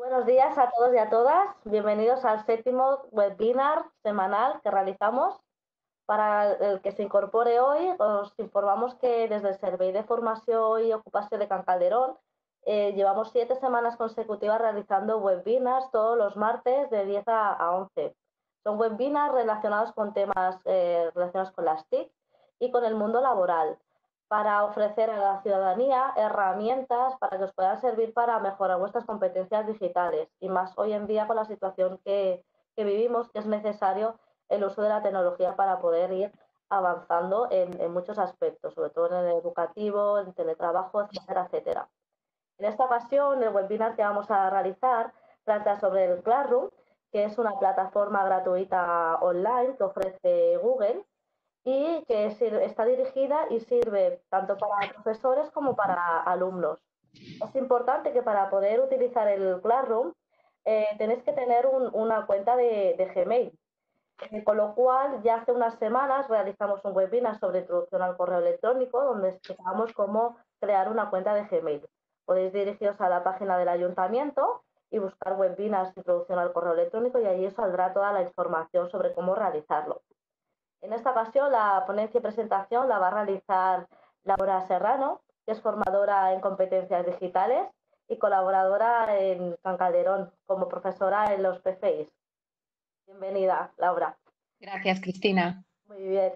Buenos días a todos y a todas. Bienvenidos al séptimo webinar semanal que realizamos. Para el que se incorpore hoy, os informamos que desde el Servei de Formación y Ocupación de Can Calderón llevamos 7 semanas consecutivas realizando webinars todos los martes de 10 a 11. Son webinars relacionados con temas relacionados con las TIC y con el mundo laboral, para ofrecer a la ciudadanía herramientas para que os puedan servir para mejorar vuestras competencias digitales, y más hoy en día con la situación que vivimos, que es necesario el uso de la tecnología para poder ir avanzando en muchos aspectos, sobre todo en el educativo, en teletrabajo, etcétera, etcétera. En esta ocasión, el webinar que vamos a realizar trata sobre el Classroom, que es una plataforma gratuita online que ofrece Google y que está dirigida y sirve tanto para profesores como para alumnos. Es importante que para poder utilizar el Classroom tenéis que tener una cuenta de Gmail, con lo cual ya hace unas semanas realizamos un webinar sobre introducción al correo electrónico donde explicamos cómo crear una cuenta de Gmail. Podéis dirigiros a la página del ayuntamiento y buscar webinars de introducción al correo electrónico y allí os saldrá toda la información sobre cómo realizarlo. En esta ocasión la ponencia y presentación la va a realizar Laura Serrano, que es formadora en competencias digitales y colaboradora en Can Calderón como profesora en los PFIs. Bienvenida, Laura. Gracias, Cristina. Muy bien.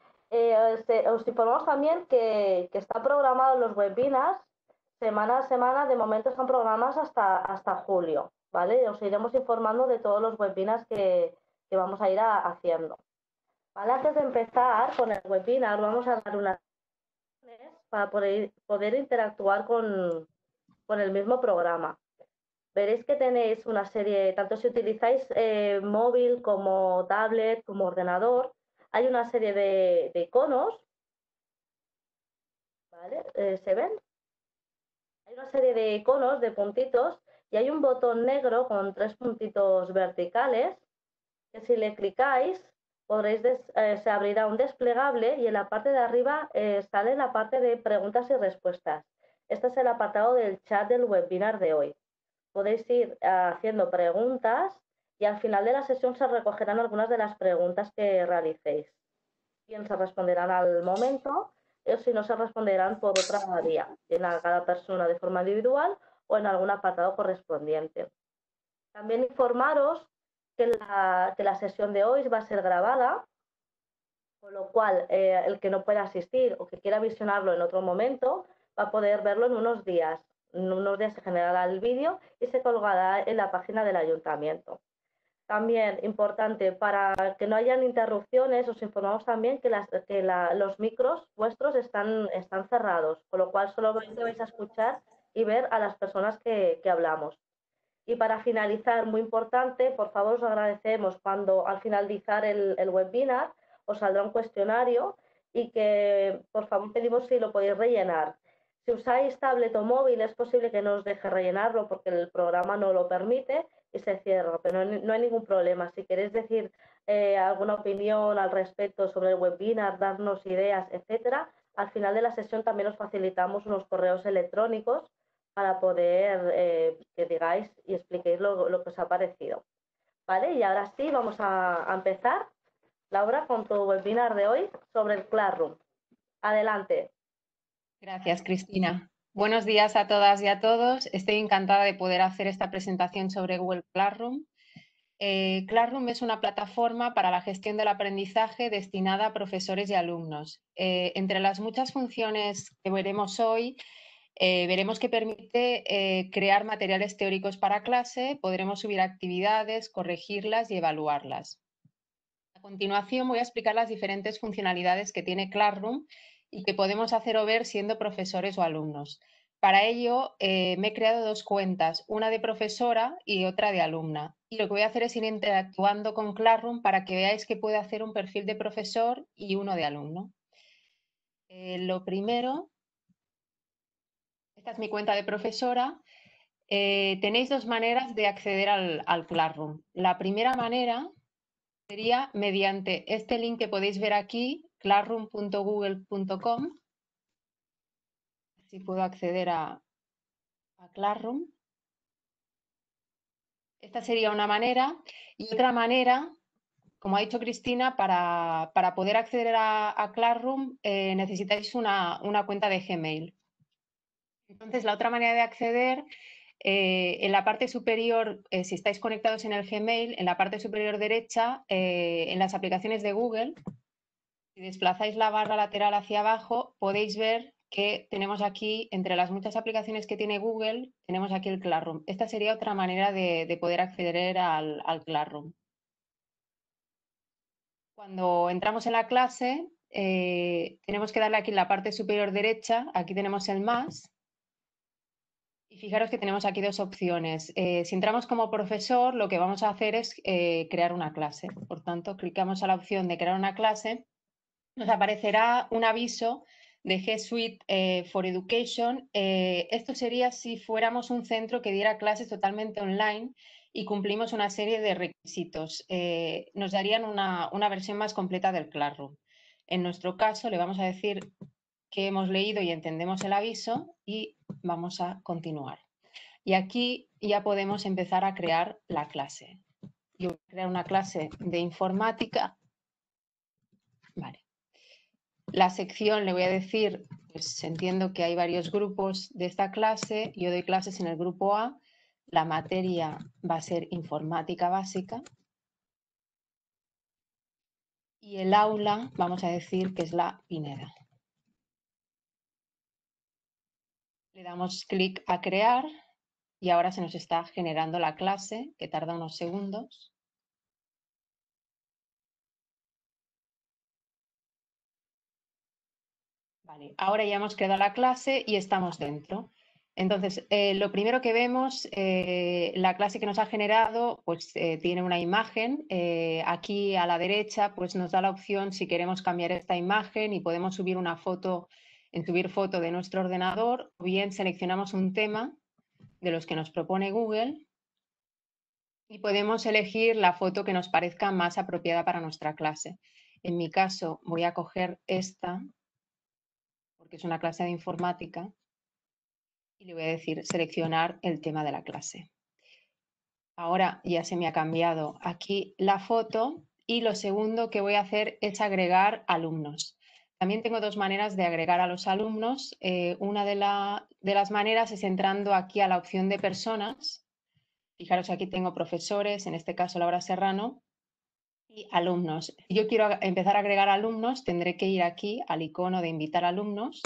Os informamos también que están programados los webinars semana a semana. De momento están programados hasta julio, ¿vale? Os iremos informando de todos los webinars que vamos a ir haciendo. ¿Vale? Antes de empezar con el webinar, vamos a dar unas opciones para poder interactuar con el mismo programa. Veréis que tenéis una serie, tanto si utilizáis móvil como tablet, como ordenador, hay una serie de iconos, ¿vale? ¿Se ven? Hay una serie de iconos, de puntitos, y hay un botón negro con 3 puntitos verticales, que si le clicáis, se abrirá un desplegable y en la parte de arriba sale la parte de preguntas y respuestas. Este es el apartado del chat del webinar de hoy. Podéis ir haciendo preguntas y al final de la sesión se recogerán algunas de las preguntas que realicéis. Bien, se responderán al momento, o si no, se responderán por otra vía, bien a cada persona de forma individual o en algún apartado correspondiente. También informaros que la sesión de hoy va a ser grabada, con lo cual el que no pueda asistir o que quiera visionarlo en otro momento va a poder verlo en unos días. En unos días se generará el vídeo y se colgará en la página del ayuntamiento. También importante, para que no hayan interrupciones, os informamos también que los micros vuestros están cerrados, con lo cual solamente vais a escuchar y ver a las personas que hablamos. Y para finalizar, muy importante, por favor os agradecemos cuando al finalizar el webinar os saldrá un cuestionario y que por favor pedimos si lo podéis rellenar. Si usáis tablet o móvil es posible que no os deje rellenarlo porque el programa no lo permite y se cierra, pero no hay ningún problema. Si queréis decir alguna opinión al respecto sobre el webinar, darnos ideas, etcétera, al final de la sesión también os facilitamos unos correos electrónicos para poder que digáis y expliquéis lo que os ha parecido. ¿Vale? Y ahora sí, vamos a empezar, Laura, con tu webinar de hoy sobre el Classroom. Adelante. Gracias, Cristina. Buenos días a todas y a todos. Estoy encantada de poder hacer esta presentación sobre Google Classroom. Classroom es una plataforma para la gestión del aprendizaje destinada a profesores y alumnos. Entre las muchas funciones que veremos hoy, veremos que permite crear materiales teóricos para clase, podremos subir actividades, corregirlas y evaluarlas. A continuación voy a explicar las diferentes funcionalidades que tiene Classroom y que podemos hacer o ver siendo profesores o alumnos. Para ello me he creado 2 cuentas, una de profesora y otra de alumna. Y lo que voy a hacer es ir interactuando con Classroom para que veáis que puedo hacer un perfil de profesor y uno de alumno. Lo primero, esta es mi cuenta de profesora. Tenéis 2 maneras de acceder al Classroom. La primera manera sería mediante este link que podéis ver aquí, classroom.google.com. Así puedo acceder a Classroom. Esta sería una manera. Y otra manera, como ha dicho Cristina, para poder acceder a Classroom necesitáis una cuenta de Gmail. Entonces, la otra manera de acceder, en la parte superior, si estáis conectados en el Gmail, en la parte superior derecha, en las aplicaciones de Google, si desplazáis la barra lateral hacia abajo, podéis ver que tenemos aquí, entre las muchas aplicaciones que tiene Google, tenemos aquí el Classroom. Esta sería otra manera de poder acceder al Classroom. Cuando entramos en la clase, tenemos que darle aquí en la parte superior derecha, aquí tenemos el más, y fijaros que tenemos aquí dos opciones. Si entramos como profesor, lo que vamos a hacer es crear una clase. Por tanto, clicamos a la opción de crear una clase, nos aparecerá un aviso de G Suite for Education. Esto sería si fuéramos un centro que diera clases totalmente online y cumplimos una serie de requisitos. Nos darían una versión más completa del Classroom. En nuestro caso, le vamos a decir que hemos leído y entendemos el aviso y vamos a continuar. Y aquí ya podemos empezar a crear la clase. Yo voy a crear una clase de informática. Vale. La sección le voy a decir, pues entiendo que hay varios grupos de esta clase, yo doy clases en el grupo A, la materia va a ser informática básica y el aula vamos a decir que es la Pineda. Le damos clic a crear y ahora se nos está generando la clase, que tarda unos segundos. Vale, ahora ya hemos creado la clase y estamos dentro. Entonces, lo primero que vemos, la clase que nos ha generado, pues tiene una imagen. Aquí a la derecha, pues nos da la opción si queremos cambiar esta imagen y podemos subir una foto, en subir foto de nuestro ordenador, o bien seleccionamos un tema de los que nos propone Google y podemos elegir la foto que nos parezca más apropiada para nuestra clase. En mi caso, voy a coger esta, porque es una clase de informática, y le voy a decir seleccionar el tema de la clase. Ahora ya se me ha cambiado aquí la foto y lo segundo que voy a hacer es agregar alumnos. También tengo dos maneras de agregar a los alumnos. Una de las maneras es entrando aquí a la opción de personas. Fijaros, aquí tengo profesores, en este caso Laura Serrano, y alumnos. Si yo quiero empezar a agregar alumnos, tendré que ir aquí al icono de invitar alumnos.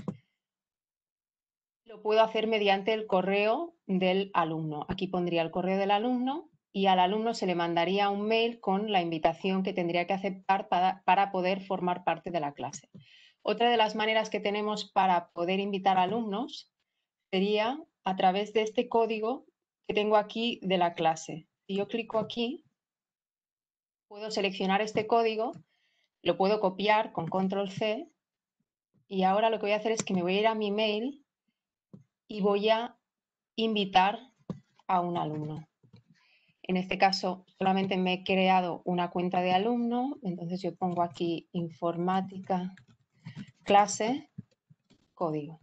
Lo puedo hacer mediante el correo del alumno. Aquí pondría el correo del alumno y al alumno se le mandaría un mail con la invitación que tendría que aceptar para poder formar parte de la clase. Otra de las maneras que tenemos para poder invitar alumnos sería a través de este código que tengo aquí de la clase. Si yo clico aquí, puedo seleccionar este código, lo puedo copiar con control C y ahora lo que voy a hacer es que me voy a ir a mi mail y voy a invitar a un alumno. En este caso, solamente me he creado una cuenta de alumno, entonces yo pongo aquí informática, clase, código.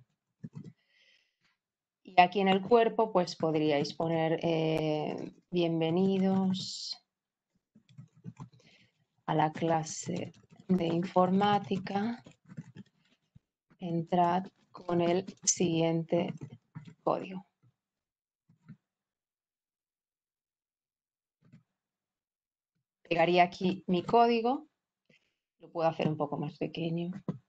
Y aquí en el cuerpo, pues podríais poner bienvenidos a la clase de informática, entrad con el siguiente código. Pegaría aquí mi código, lo puedo hacer un poco más pequeño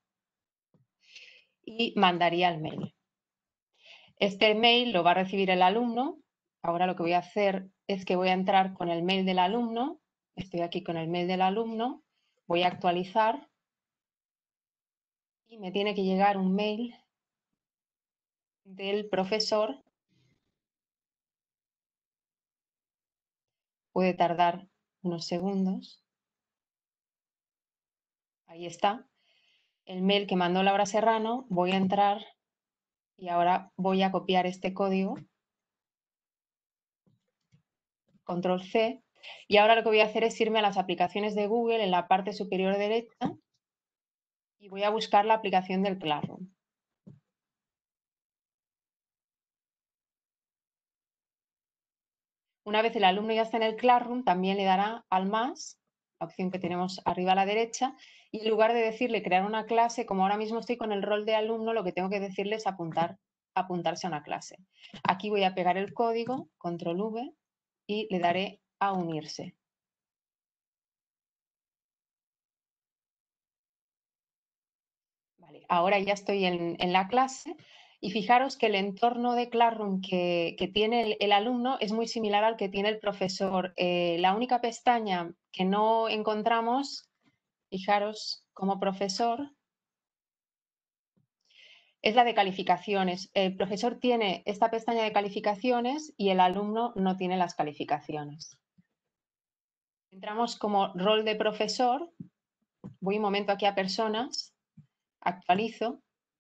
y mandaría el mail. Este mail lo va a recibir el alumno. Ahora lo que voy a hacer es que voy a entrar con el mail del alumno. Estoy aquí con el mail del alumno. Voy a actualizar y me tiene que llegar un mail del profesor. Puede tardar unos segundos. Ahí está. El mail que mandó Laura Serrano. Voy a entrar y ahora voy a copiar este código. Control C. Y ahora lo que voy a hacer es irme a las aplicaciones de Google en la parte superior derecha y voy a buscar la aplicación del Classroom. Una vez el alumno ya está en el Classroom, también le dará al más, la opción que tenemos arriba a la derecha, y en lugar de decirle crear una clase, como ahora mismo estoy con el rol de alumno, lo que tengo que decirle es apuntarse a una clase. Aquí voy a pegar el código, control V, y le daré a unirse. Vale, ahora ya estoy en la clase. Y fijaros que el entorno de Classroom que tiene el alumno es muy similar al que tiene el profesor. La única pestaña que no encontramos, fijaros, como profesor, es la de calificaciones. El profesor tiene esta pestaña de calificaciones y el alumno no tiene las calificaciones. Entramos como rol de profesor. Voy un momento aquí a personas, actualizo.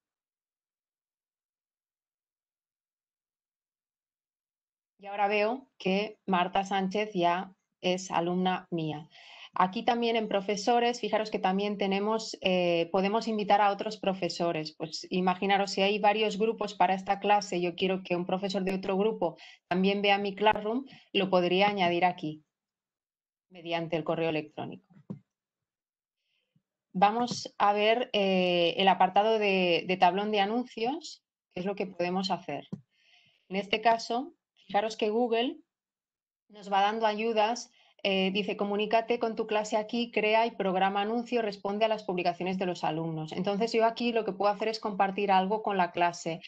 Y ahora veo que Marta Sánchez ya es alumna mía. Aquí también en profesores, fijaros que también tenemos, podemos invitar a otros profesores. Pues imaginaros si hay varios grupos para esta clase, yo quiero que un profesor de otro grupo también vea mi Classroom, lo podría añadir aquí mediante el correo electrónico. Vamos a ver el apartado de tablón de anuncios, que es lo que podemos hacer. En este caso, fijaros que Google nos va dando ayudas, dice, comunícate con tu clase aquí, crea y programa anuncios, responde a las publicaciones de los alumnos. Entonces yo aquí lo que puedo hacer es compartir algo con la clase,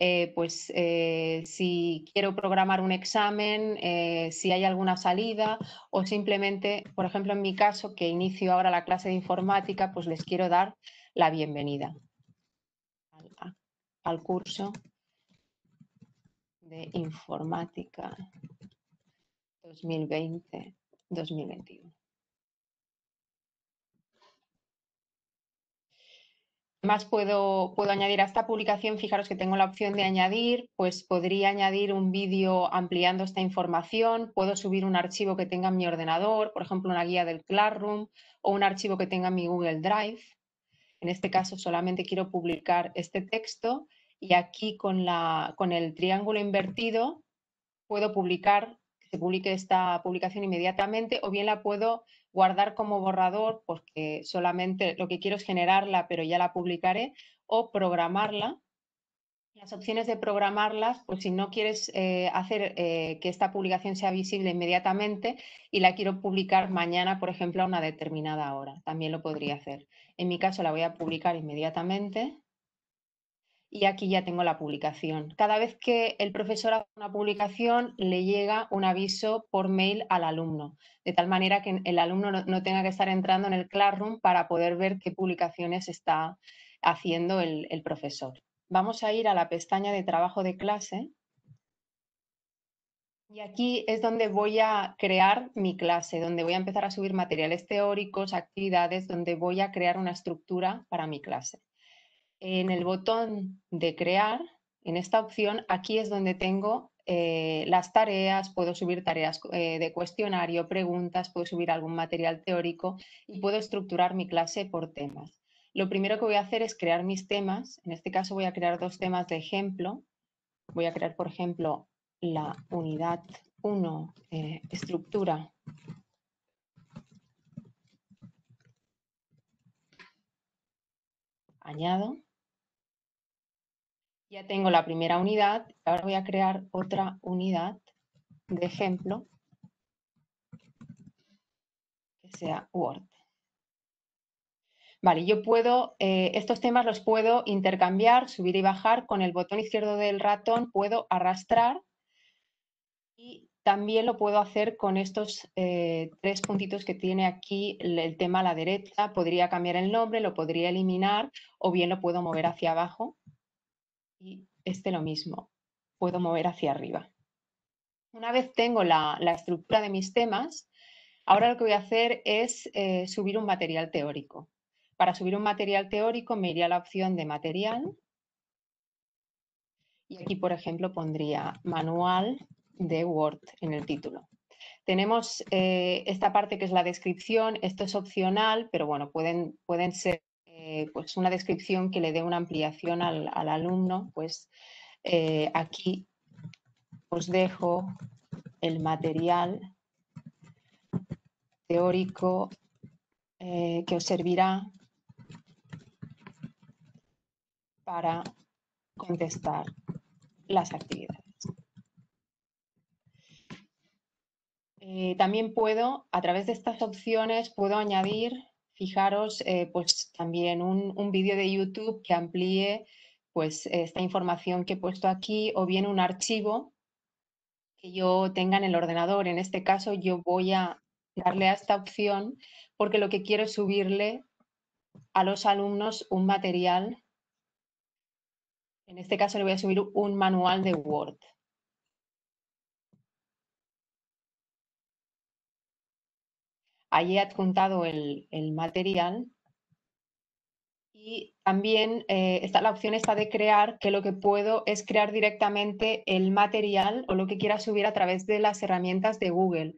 si quiero programar un examen, si hay alguna salida o simplemente, por ejemplo, en mi caso, que inicio ahora la clase de informática, pues les quiero dar la bienvenida al curso de informática 2020-2021. Más puedo añadir a esta publicación, fijaros que tengo la opción de añadir, pues podría añadir un vídeo ampliando esta información, puedo subir un archivo que tenga en mi ordenador, por ejemplo una guía del Classroom o un archivo que tenga en mi Google Drive. En este caso solamente quiero publicar este texto y aquí con el triángulo invertido puedo publicar, que se publique esta publicación inmediatamente, o bien la puedo guardar como borrador porque solamente lo que quiero es generarla, pero ya la publicaré, o programarla. Las opciones de programarlas, pues si no quieres hacer que esta publicación sea visible inmediatamente y la quiero publicar mañana, por ejemplo, a una determinada hora, también lo podría hacer. En mi caso la voy a publicar inmediatamente. Y aquí ya tengo la publicación. Cada vez que el profesor hace una publicación, le llega un aviso por mail al alumno, de tal manera que el alumno no tenga que estar entrando en el Classroom para poder ver qué publicaciones está haciendo el profesor. Vamos a ir a la pestaña de trabajo de clase. Y aquí es donde voy a crear mi clase, donde voy a empezar a subir materiales teóricos, actividades, donde voy a crear una estructura para mi clase. En el botón de crear, en esta opción, aquí es donde tengo las tareas, puedo subir tareas de cuestionario, preguntas, puedo subir algún material teórico y puedo estructurar mi clase por temas. Lo primero que voy a hacer es crear mis temas. En este caso voy a crear dos temas de ejemplo. Voy a crear, por ejemplo, la unidad 1, estructura. Añado. Ya tengo la primera unidad, ahora voy a crear otra unidad de ejemplo que sea Word. Vale, yo puedo, estos temas los puedo intercambiar, subir y bajar. Con el botón izquierdo del ratón puedo arrastrar y también lo puedo hacer con estos tres puntitos que tiene aquí el tema a la derecha. Podría cambiar el nombre, lo podría eliminar o bien lo puedo mover hacia abajo y lo mismo, puedo mover hacia arriba. Una vez tengo la estructura de mis temas, ahora lo que voy a hacer es subir un material teórico. Para subir un material teórico me iría a la opción de material y aquí, por ejemplo, pondría manual de Word en el título. Tenemos esta parte que es la descripción, esto es opcional, pero bueno, pueden ser pues una descripción que le dé una ampliación al alumno, pues aquí os dejo el material teórico que os servirá para contestar las actividades. También puedo, a través de estas opciones, puedo añadir, fijaros, pues también un vídeo de YouTube que amplíe pues esta información que he puesto aquí, o bien un archivo que yo tenga en el ordenador. En este caso yo voy a darle a esta opción porque lo que quiero es subirle a los alumnos un material. En este caso le voy a subir un manual de Word. Allí he adjuntado el material y también está la opción esta de crear, que lo que puedo es crear directamente el material o lo que quiera subir a través de las herramientas de Google.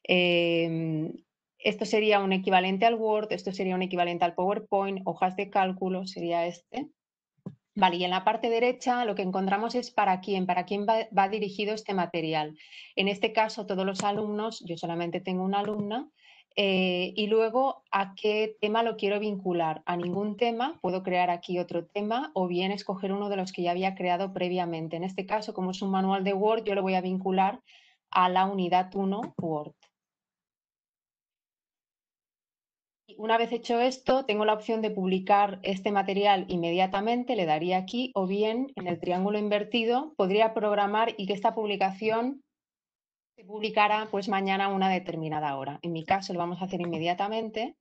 Esto sería un equivalente al Word, esto sería un equivalente al PowerPoint, hojas de cálculo sería este. Vale, y en la parte derecha lo que encontramos es para quién va dirigido este material. En este caso, todos los alumnos, yo solamente tengo una alumna, y luego a qué tema lo quiero vincular. A ningún tema, puedo crear aquí otro tema o bien escoger uno de los que ya había creado previamente. En este caso, como es un manual de Word, yo lo voy a vincular a la unidad 1 Word. Una vez hecho esto, tengo la opción de publicar este material inmediatamente, le daría aquí, o bien en el triángulo invertido podría programar y que esta publicación se publicara pues mañana a una determinada hora. En mi caso lo vamos a hacer inmediatamente.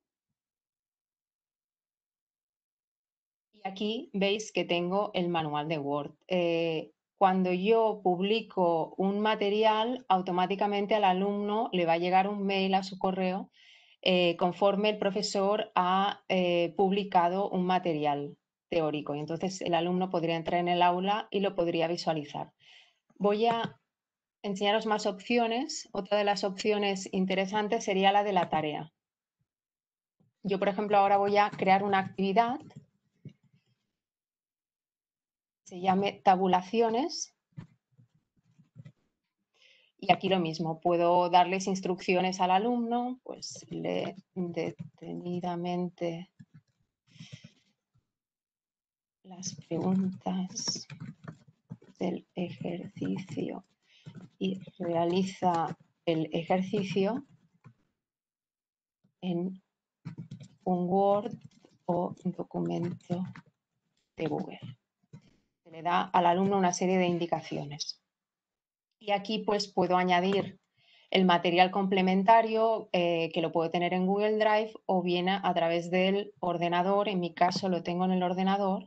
Y aquí veis que tengo el manual de Word. Cuando yo publico un material, automáticamente al alumno le va a llegar un mail a su correo conforme el profesor ha publicado un material teórico. Y entonces el alumno podría entrar en el aula y lo podría visualizar. Voy a enseñaros más opciones. Otra de las opciones interesantes sería la de la tarea. Yo, por ejemplo, ahora voy a crear una actividad. Se llame tabulaciones. Y aquí lo mismo, puedo darles instrucciones al alumno, pues lee detenidamente las preguntas del ejercicio y realiza el ejercicio en un Word o documento de Google. Se le da al alumno una serie de indicaciones. Y aquí pues puedo añadir el material complementario que lo puedo tener en Google Drive o bien a través del ordenador. En mi caso lo tengo en el ordenador.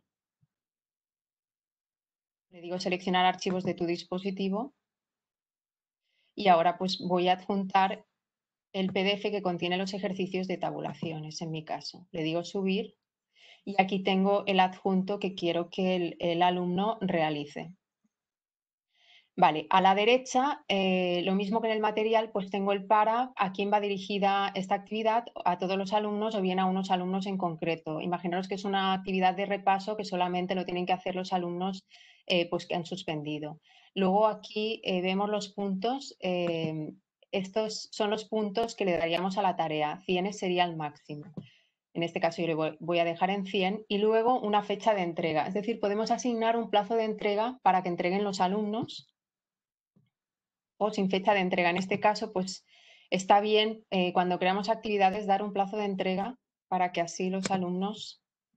Le digo seleccionar archivos de tu dispositivo y ahora pues voy a adjuntar el PDF que contiene los ejercicios de tabulaciones en mi caso. Le digo subir y aquí tengo el adjunto que quiero que el alumno realice. Vale, a la derecha, lo mismo que en el material, pues tengo el para, a quién va dirigida esta actividad, a todos los alumnos o bien a unos alumnos en concreto. Imaginaros que es una actividad de repaso que solamente lo tienen que hacer los alumnos pues que han suspendido. Luego aquí vemos los puntos, estos son los puntos que le daríamos a la tarea, 100 sería el máximo. En este caso yo le voy a dejar en 100 y luego una fecha de entrega. Es decir, podemos asignar un plazo de entrega para que entreguen los alumnos o sin fecha de entrega. En este caso, pues está bien cuando creamos actividades dar un plazo de entrega para que así los alumnos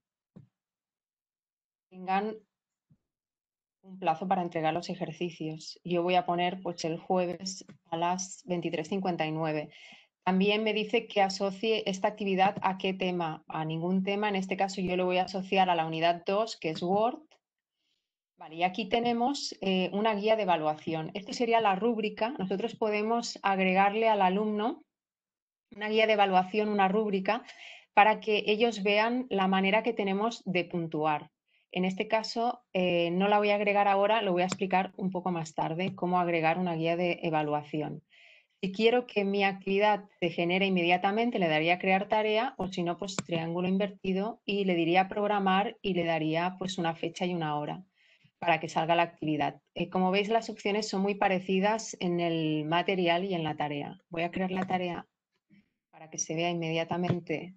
tengan un plazo para entregar los ejercicios. Yo voy a poner pues el jueves a las 23:59. También me dice que asocie esta actividad a qué tema, a ningún tema. En este caso yo lo voy a asociar a la unidad 2, que es Word. Vale, y aquí tenemos una guía de evaluación. Esto sería la rúbrica. Nosotros podemos agregarle al alumno una guía de evaluación, una rúbrica, para que ellos vean la manera que tenemos de puntuar. En este caso, no la voy a agregar ahora, lo voy a explicar un poco más tarde, cómo agregar una guía de evaluación. Si quiero que mi actividad se genere inmediatamente, le daría crear tarea, o si no, pues triángulo invertido y le diría programar y le daría pues una fecha y una hora. para que salga la actividad. Como veis, las opciones son muy parecidas en el material y en la tarea. Voy a crear la tarea para que se vea inmediatamente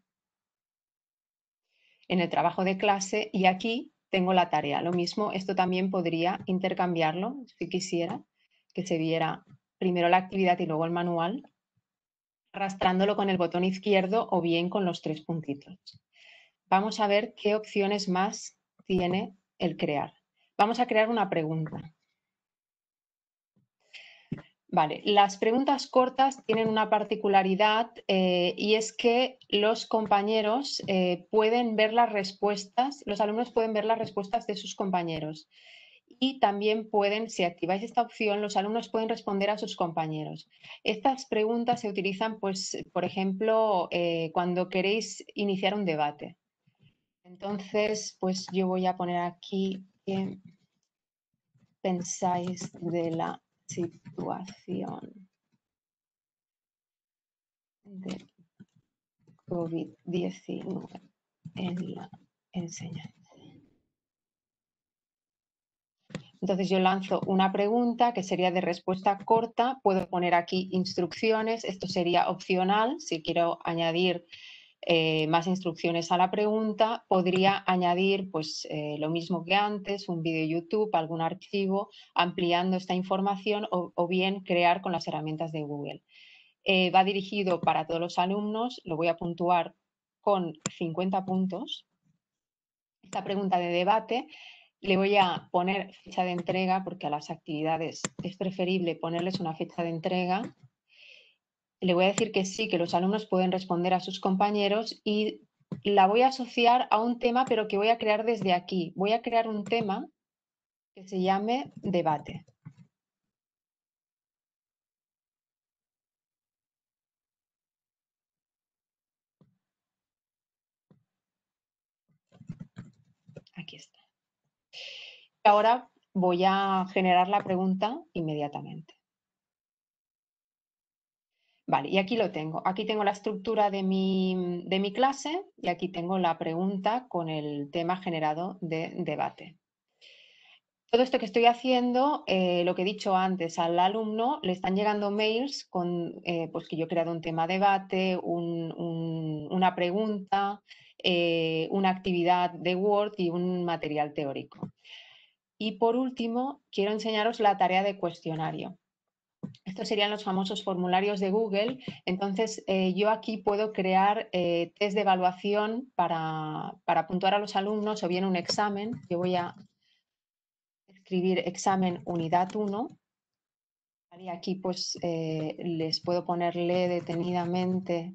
en el trabajo de clase y aquí tengo la tarea. Lo mismo, esto también podría intercambiarlo si quisiera, que se viera primero la actividad y luego el manual, arrastrándolo con el botón izquierdo o bien con los 3 puntitos. Vamos a ver qué opciones más tiene el crear. Vamos a crear una pregunta. Vale, las preguntas cortas tienen una particularidad y es que los compañeros pueden ver las respuestas, los alumnos pueden ver las respuestas de sus compañeros y también pueden, si activáis esta opción, los alumnos pueden responder a sus compañeros. Estas preguntas se utilizan, pues, por ejemplo, cuando queréis iniciar un debate. Entonces, pues yo voy a poner aquí qué pensáis de la situación de COVID-19 en la enseñanza. Entonces yo lanzo una pregunta que sería de respuesta corta, puedo poner aquí instrucciones, esto sería opcional, si quiero añadir más instrucciones a la pregunta, podría añadir pues lo mismo que antes, un vídeo YouTube, algún archivo, ampliando esta información o bien crear con las herramientas de Google. Va dirigido para todos los alumnos, lo voy a puntuar con 50 puntos. Esta pregunta de debate le voy a poner fecha de entrega porque a las actividades es preferible ponerles una fecha de entrega. Le voy a decir que sí, que los alumnos pueden responder a sus compañeros y la voy a asociar a un tema, pero que voy a crear desde aquí. Voy a crear un tema que se llame debate. Aquí está. Ahora voy a generar la pregunta inmediatamente. Vale, y aquí lo tengo. Aquí tengo la estructura de mi clase y aquí tengo la pregunta con el tema generado de debate. Todo esto que estoy haciendo, lo que he dicho antes, al alumno le están llegando mails con pues que yo he creado un tema debate, una pregunta, una actividad de Word y un material teórico. Y por último, quiero enseñaros la tarea de cuestionario. Estos serían los famosos formularios de Google. Entonces, yo aquí puedo crear test de evaluación para puntuar a los alumnos o bien un examen. Yo voy a escribir examen unidad 1. Y aquí pues les puedo ponerle detenidamente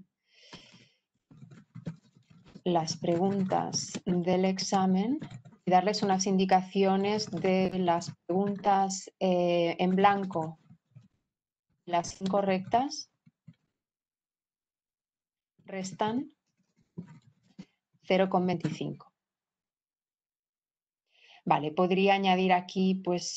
las preguntas del examen y darles unas indicaciones de las preguntas en blanco, las incorrectas, restan 0,25. Vale, podría añadir aquí pues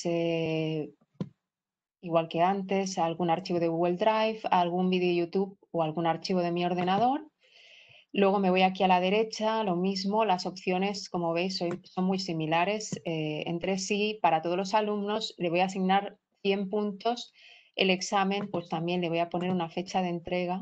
igual que antes, algún archivo de Google Drive, algún vídeo de YouTube o algún archivo de mi ordenador. Luego me voy aquí a la derecha, lo mismo, las opciones, como veis, son muy similares entre sí. Para todos los alumnos le voy a asignar 100 puntos. El examen, pues también le voy a poner una fecha de entrega,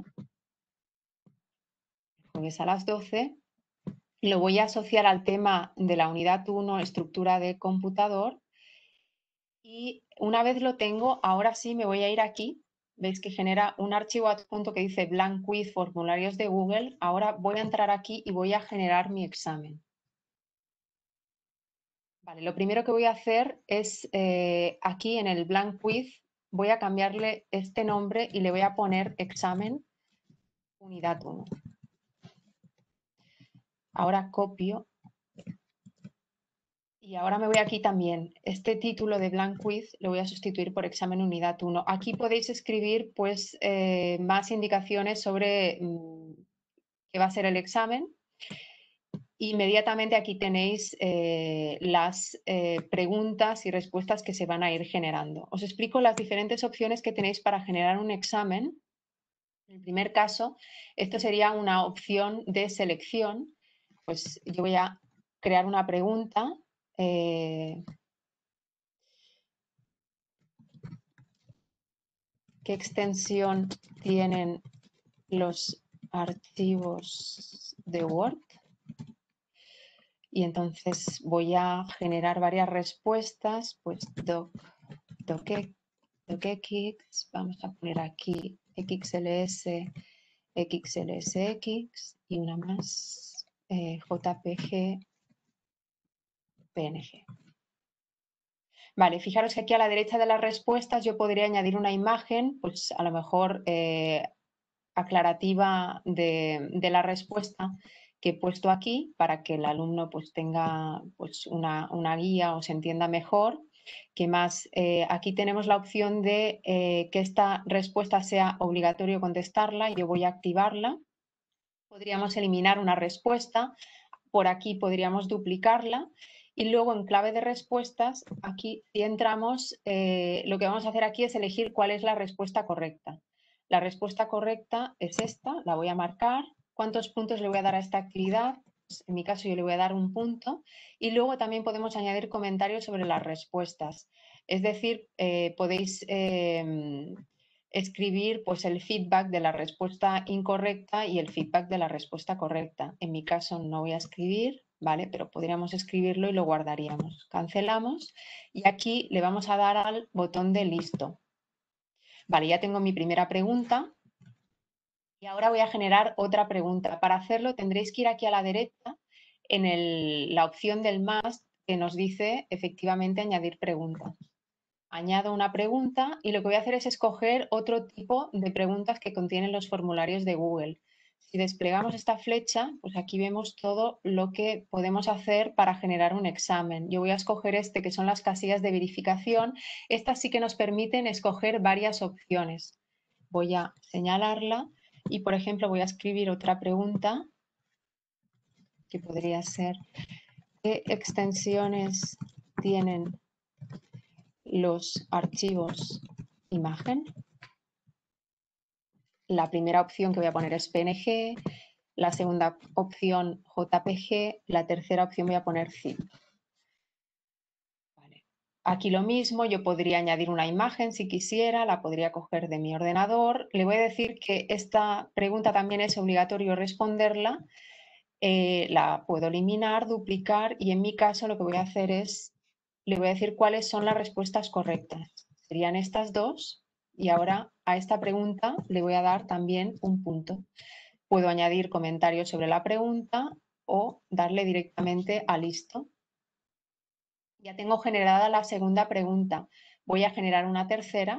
jueves a las 12. Lo voy a asociar al tema de la unidad 1, estructura de computador. Y una vez lo tengo, ahora sí me voy a ir aquí. Veis que genera un archivo adjunto que dice Blank Quiz Formularios de Google. Ahora voy a entrar aquí y voy a generar mi examen. Vale, lo primero que voy a hacer es aquí en el Blank Quiz voy a cambiarle este nombre y le voy a poner examen unidad 1. Ahora copio. Y ahora me voy aquí también. Este título de Blank Quiz lo voy a sustituir por examen unidad 1. Aquí podéis escribir pues más indicaciones sobre qué va a ser el examen. Inmediatamente aquí tenéis las preguntas y respuestas que se van a ir generando. Os explico las diferentes opciones que tenéis para generar un examen. En el primer caso, esto sería una opción de selección. Pues yo voy a crear una pregunta. ¿qué extensión tienen los archivos de Word? Y entonces voy a generar varias respuestas, pues docx, vamos a poner aquí xls, xlsx y una más, jpg, png. Vale, fijaros que aquí a la derecha de las respuestas yo podría añadir una imagen, pues a lo mejor aclarativa de la respuesta que he puesto aquí para que el alumno pues tenga pues una guía o se entienda mejor. ¿Qué más? Aquí tenemos la opción de que esta respuesta sea obligatorio contestarla y yo voy a activarla. Podríamos eliminar una respuesta, por aquí podríamos duplicarla y luego en clave de respuestas, aquí si entramos, lo que vamos a hacer aquí es elegir cuál es la respuesta correcta. La respuesta correcta es esta, la voy a marcar. ¿Cuántos puntos le voy a dar a esta actividad? Pues en mi caso yo le voy a dar 1 punto y luego también podemos añadir comentarios sobre las respuestas. Es decir, podéis escribir pues el feedback de la respuesta incorrecta y el feedback de la respuesta correcta. En mi caso no voy a escribir, ¿vale? Pero podríamos escribirlo y lo guardaríamos. Cancelamos y aquí le vamos a dar al botón de listo. Vale, ya tengo mi primera pregunta y ahora voy a generar otra pregunta. Para hacerlo tendréis que ir aquí a la derecha en la opción del más que nos dice efectivamente añadir preguntas. Añado una pregunta y lo que voy a hacer es escoger otro tipo de preguntas que contienen los formularios de Google. Si desplegamos esta flecha, pues aquí vemos todo lo que podemos hacer para generar un examen. Yo voy a escoger este, que son las casillas de verificación. Estas sí que nos permiten escoger varias opciones. Voy a señalarla y, por ejemplo, voy a escribir otra pregunta que podría ser: ¿qué extensiones tienen los archivos imagen? La primera opción que voy a poner es PNG, la segunda opción JPG, la tercera opción voy a poner zip. Vale. Aquí lo mismo, yo podría añadir una imagen si quisiera, la podría coger de mi ordenador. Le voy a decir que esta pregunta también es obligatorio responderla, la puedo eliminar, duplicar y en mi caso lo que voy a hacer es, le voy a decir cuáles son las respuestas correctas. Serían estas dos y ahora a esta pregunta le voy a dar también 1 punto. Puedo añadir comentarios sobre la pregunta o darle directamente a listo. Ya tengo generada la segunda pregunta. Voy a generar una tercera.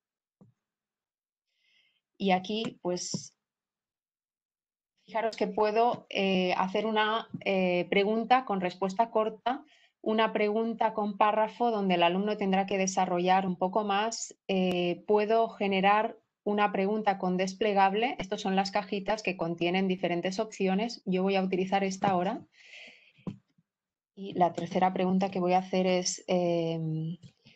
Y aquí, pues, fijaros que puedo hacer una pregunta con respuesta corta, una pregunta con párrafo donde el alumno tendrá que desarrollar un poco más. Puedo generar una pregunta con desplegable. Estas son las cajitas que contienen diferentes opciones. Yo voy a utilizar esta ahora. Y la tercera pregunta que voy a hacer es: ¿qué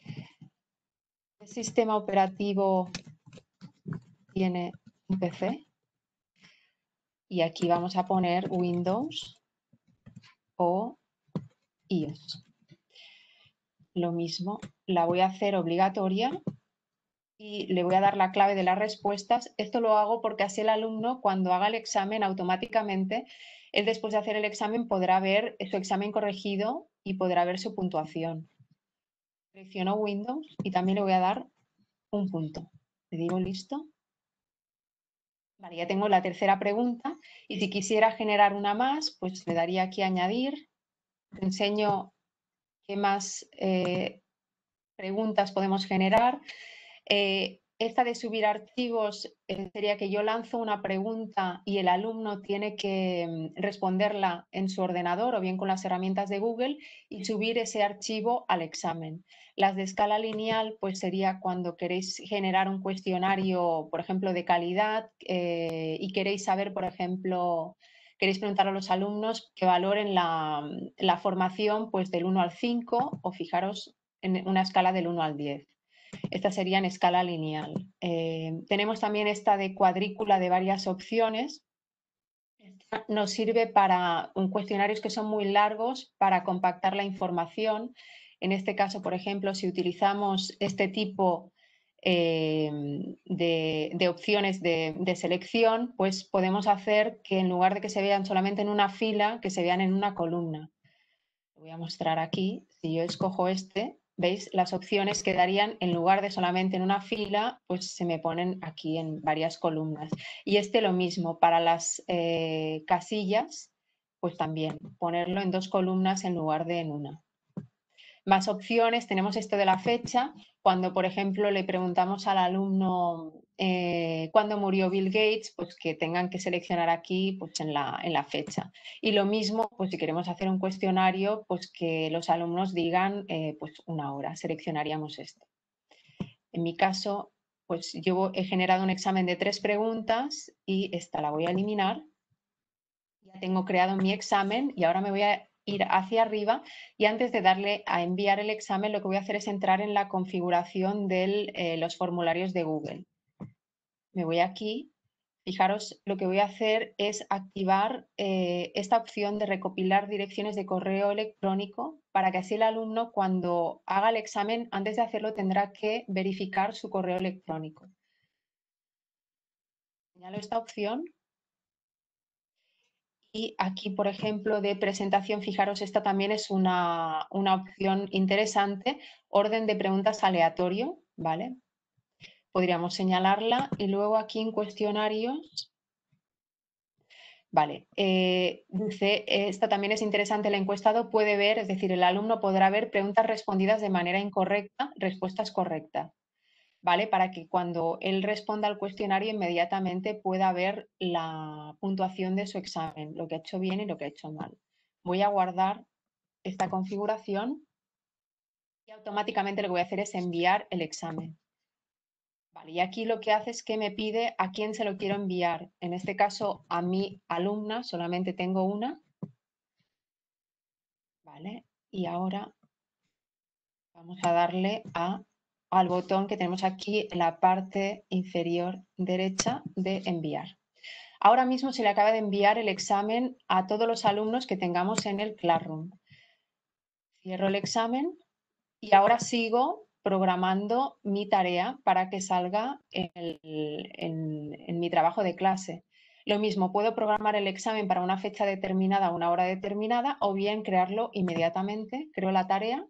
sistema operativo tiene un PC? Y aquí vamos a poner Windows o iOS. Lo mismo, la voy a hacer obligatoria y le voy a dar la clave de las respuestas. Esto lo hago porque así el alumno, cuando haga el examen, automáticamente, él después de hacer el examen podrá ver su examen corregido y podrá ver su puntuación. Selecciono Windows y también le voy a dar 1 punto. Le digo listo. Vale, ya tengo la tercera pregunta y si quisiera generar una más, pues le daría aquí a añadir. Te enseño qué más preguntas podemos generar. Esta de subir archivos sería que yo lanzo una pregunta y el alumno tiene que responderla en su ordenador o bien con las herramientas de Google y subir ese archivo al examen. Las de escala lineal pues sería cuando queréis generar un cuestionario, por ejemplo, de calidad y queréis saber, por ejemplo, queréis preguntar a los alumnos que valoren la formación pues del 1 al 5 o fijaros en una escala del 1 al 10. Esta sería en escala lineal. Tenemos también esta de cuadrícula de varias opciones. Esta nos sirve para cuestionarios que son muy largos para compactar la información. En este caso, por ejemplo, si utilizamos este tipo de opciones de selección, pues podemos hacer que en lugar de que se vean solamente en una fila, que se vean en una columna. Lo voy a mostrar aquí. Si yo escojo este, ¿veis? Las opciones quedarían, en lugar de solamente en una fila, pues se me ponen aquí en varias columnas. Y este lo mismo, para las casillas, pues también ponerlo en 2 columnas en lugar de en una. Más opciones, tenemos esto de la fecha, cuando por ejemplo le preguntamos al alumno cuándo murió Bill Gates, pues que tengan que seleccionar aquí pues en la fecha. Y lo mismo, pues si queremos hacer un cuestionario, pues que los alumnos digan pues una hora, seleccionaríamos esto. En mi caso, pues yo he generado un examen de 3 preguntas y esta la voy a eliminar. Ya tengo creado mi examen y ahora me voy a ir hacia arriba y antes de darle a enviar el examen lo que voy a hacer es entrar en la configuración de los formularios de Google. Me voy aquí. Fijaros, lo que voy a hacer es activar esta opción de recopilar direcciones de correo electrónico para que así el alumno cuando haga el examen, antes de hacerlo, tendrá que verificar su correo electrónico. Señalo esta opción. Y aquí, por ejemplo, de presentación, fijaros, esta también es una opción interesante, orden de preguntas aleatorio, ¿vale? Podríamos señalarla y luego aquí en cuestionarios, vale, dice, esta también es interesante, el encuestado puede ver, es decir, el alumno podrá ver preguntas respondidas de manera incorrecta, respuestas correctas. ¿Vale? Para que cuando él responda al cuestionario inmediatamente pueda ver la puntuación de su examen, lo que ha hecho bien y lo que ha hecho mal. Voy a guardar esta configuración y automáticamente lo que voy a hacer es enviar el examen. Vale, y aquí lo que hace es que me pide a quién se lo quiero enviar. En este caso, a mi alumna, solamente tengo una. Vale, y ahora vamos a darle al botón que tenemos aquí en la parte inferior derecha de enviar. Ahora mismo se le acaba de enviar el examen a todos los alumnos que tengamos en el Classroom. Cierro el examen y ahora sigo programando mi tarea para que salga en mi trabajo de clase. Lo mismo, puedo programar el examen para una fecha determinada, una hora determinada, o bien crearlo inmediatamente. Creo la tarea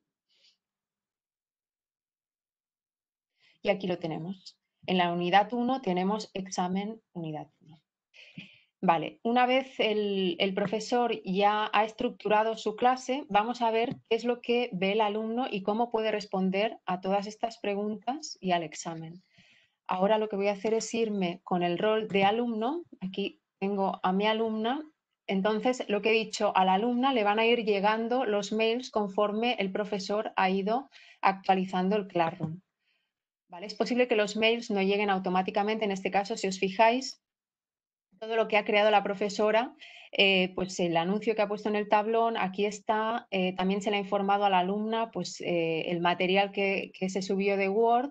y aquí lo tenemos. En la unidad 1 tenemos examen unidad 1. Vale, una vez el profesor ya ha estructurado su clase, vamos a ver qué es lo que ve el alumno y cómo puede responder a todas estas preguntas y al examen. Ahora lo que voy a hacer es irme con el rol de alumno. Aquí tengo a mi alumna. Entonces, lo que he dicho, a la alumna le van a ir llegando los mails conforme el profesor ha ido actualizando el Classroom. ¿Vale? Es posible que los mails no lleguen automáticamente. En este caso, si os fijáis, todo lo que ha creado la profesora, pues el anuncio que ha puesto en el tablón, aquí está, también se le ha informado a la alumna pues, el material que se subió de Word,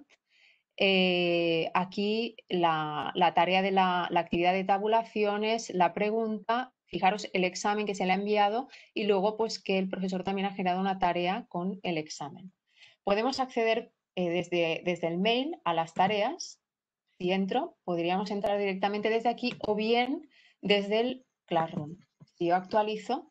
aquí la tarea de la actividad de tabulaciones, la pregunta, fijaros el examen que se le ha enviado y luego pues que el profesor también ha generado una tarea con el examen. Podemos acceder desde el mail a las tareas. Si entro, podríamos entrar directamente desde aquí o bien desde el Classroom. Si yo actualizo,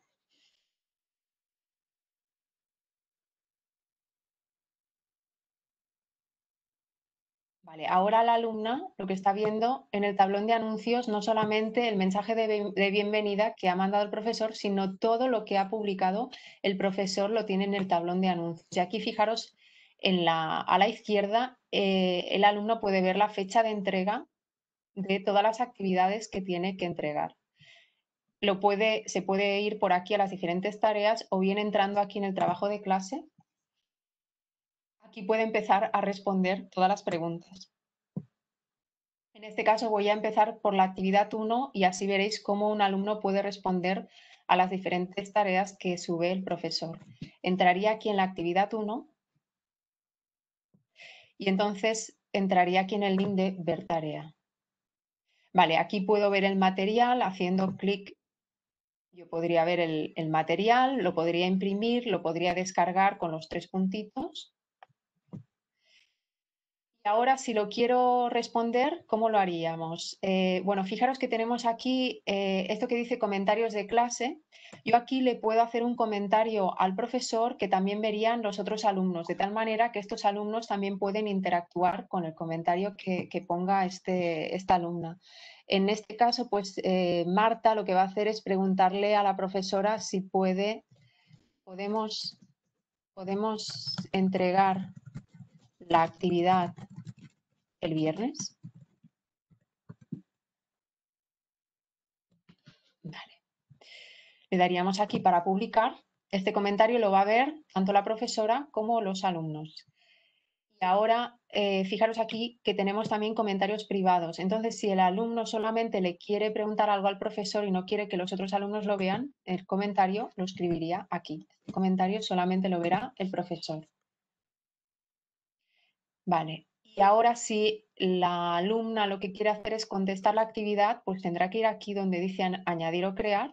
vale, ahora la alumna lo que está viendo en el tablón de anuncios no solamente el mensaje de bienvenida que ha mandado el profesor, sino todo lo que ha publicado el profesor lo tiene en el tablón de anuncios. Y aquí fijaros a la izquierda el alumno puede ver la fecha de entrega de todas las actividades que tiene que entregar. Se puede ir por aquí a las diferentes tareas o bien entrando aquí en el trabajo de clase. Aquí puede empezar a responder todas las preguntas. En este caso voy a empezar por la actividad 1 y así veréis cómo un alumno puede responder a las diferentes tareas que sube el profesor. Entraría aquí en la actividad 1 y entonces entraría aquí en el link de ver tarea. Vale, aquí puedo ver el material haciendo clic. Yo podría ver el material, lo podría imprimir, lo podría descargar con los 3 puntitos. Ahora, si lo quiero responder, ¿cómo lo haríamos? Bueno, fijaros que tenemos aquí esto que dice comentarios de clase. Yo aquí le puedo hacer un comentario al profesor que también verían los otros alumnos, de tal manera que estos alumnos también pueden interactuar con el comentario que ponga esta alumna. En este caso, pues Marta lo que va a hacer es preguntarle a la profesora si podemos entregar la actividad el viernes. Vale. Le daríamos aquí para publicar. Este comentario lo va a ver tanto la profesora como los alumnos. Y ahora, fijaros aquí que tenemos también comentarios privados. Entonces, si el alumno solamente le quiere preguntar algo al profesor y no quiere que los otros alumnos lo vean, el comentario lo escribiría aquí. El comentario solamente lo verá el profesor. Vale. Y ahora, si la alumna lo que quiere hacer es contestar la actividad, pues tendrá que ir aquí donde dice añadir o crear.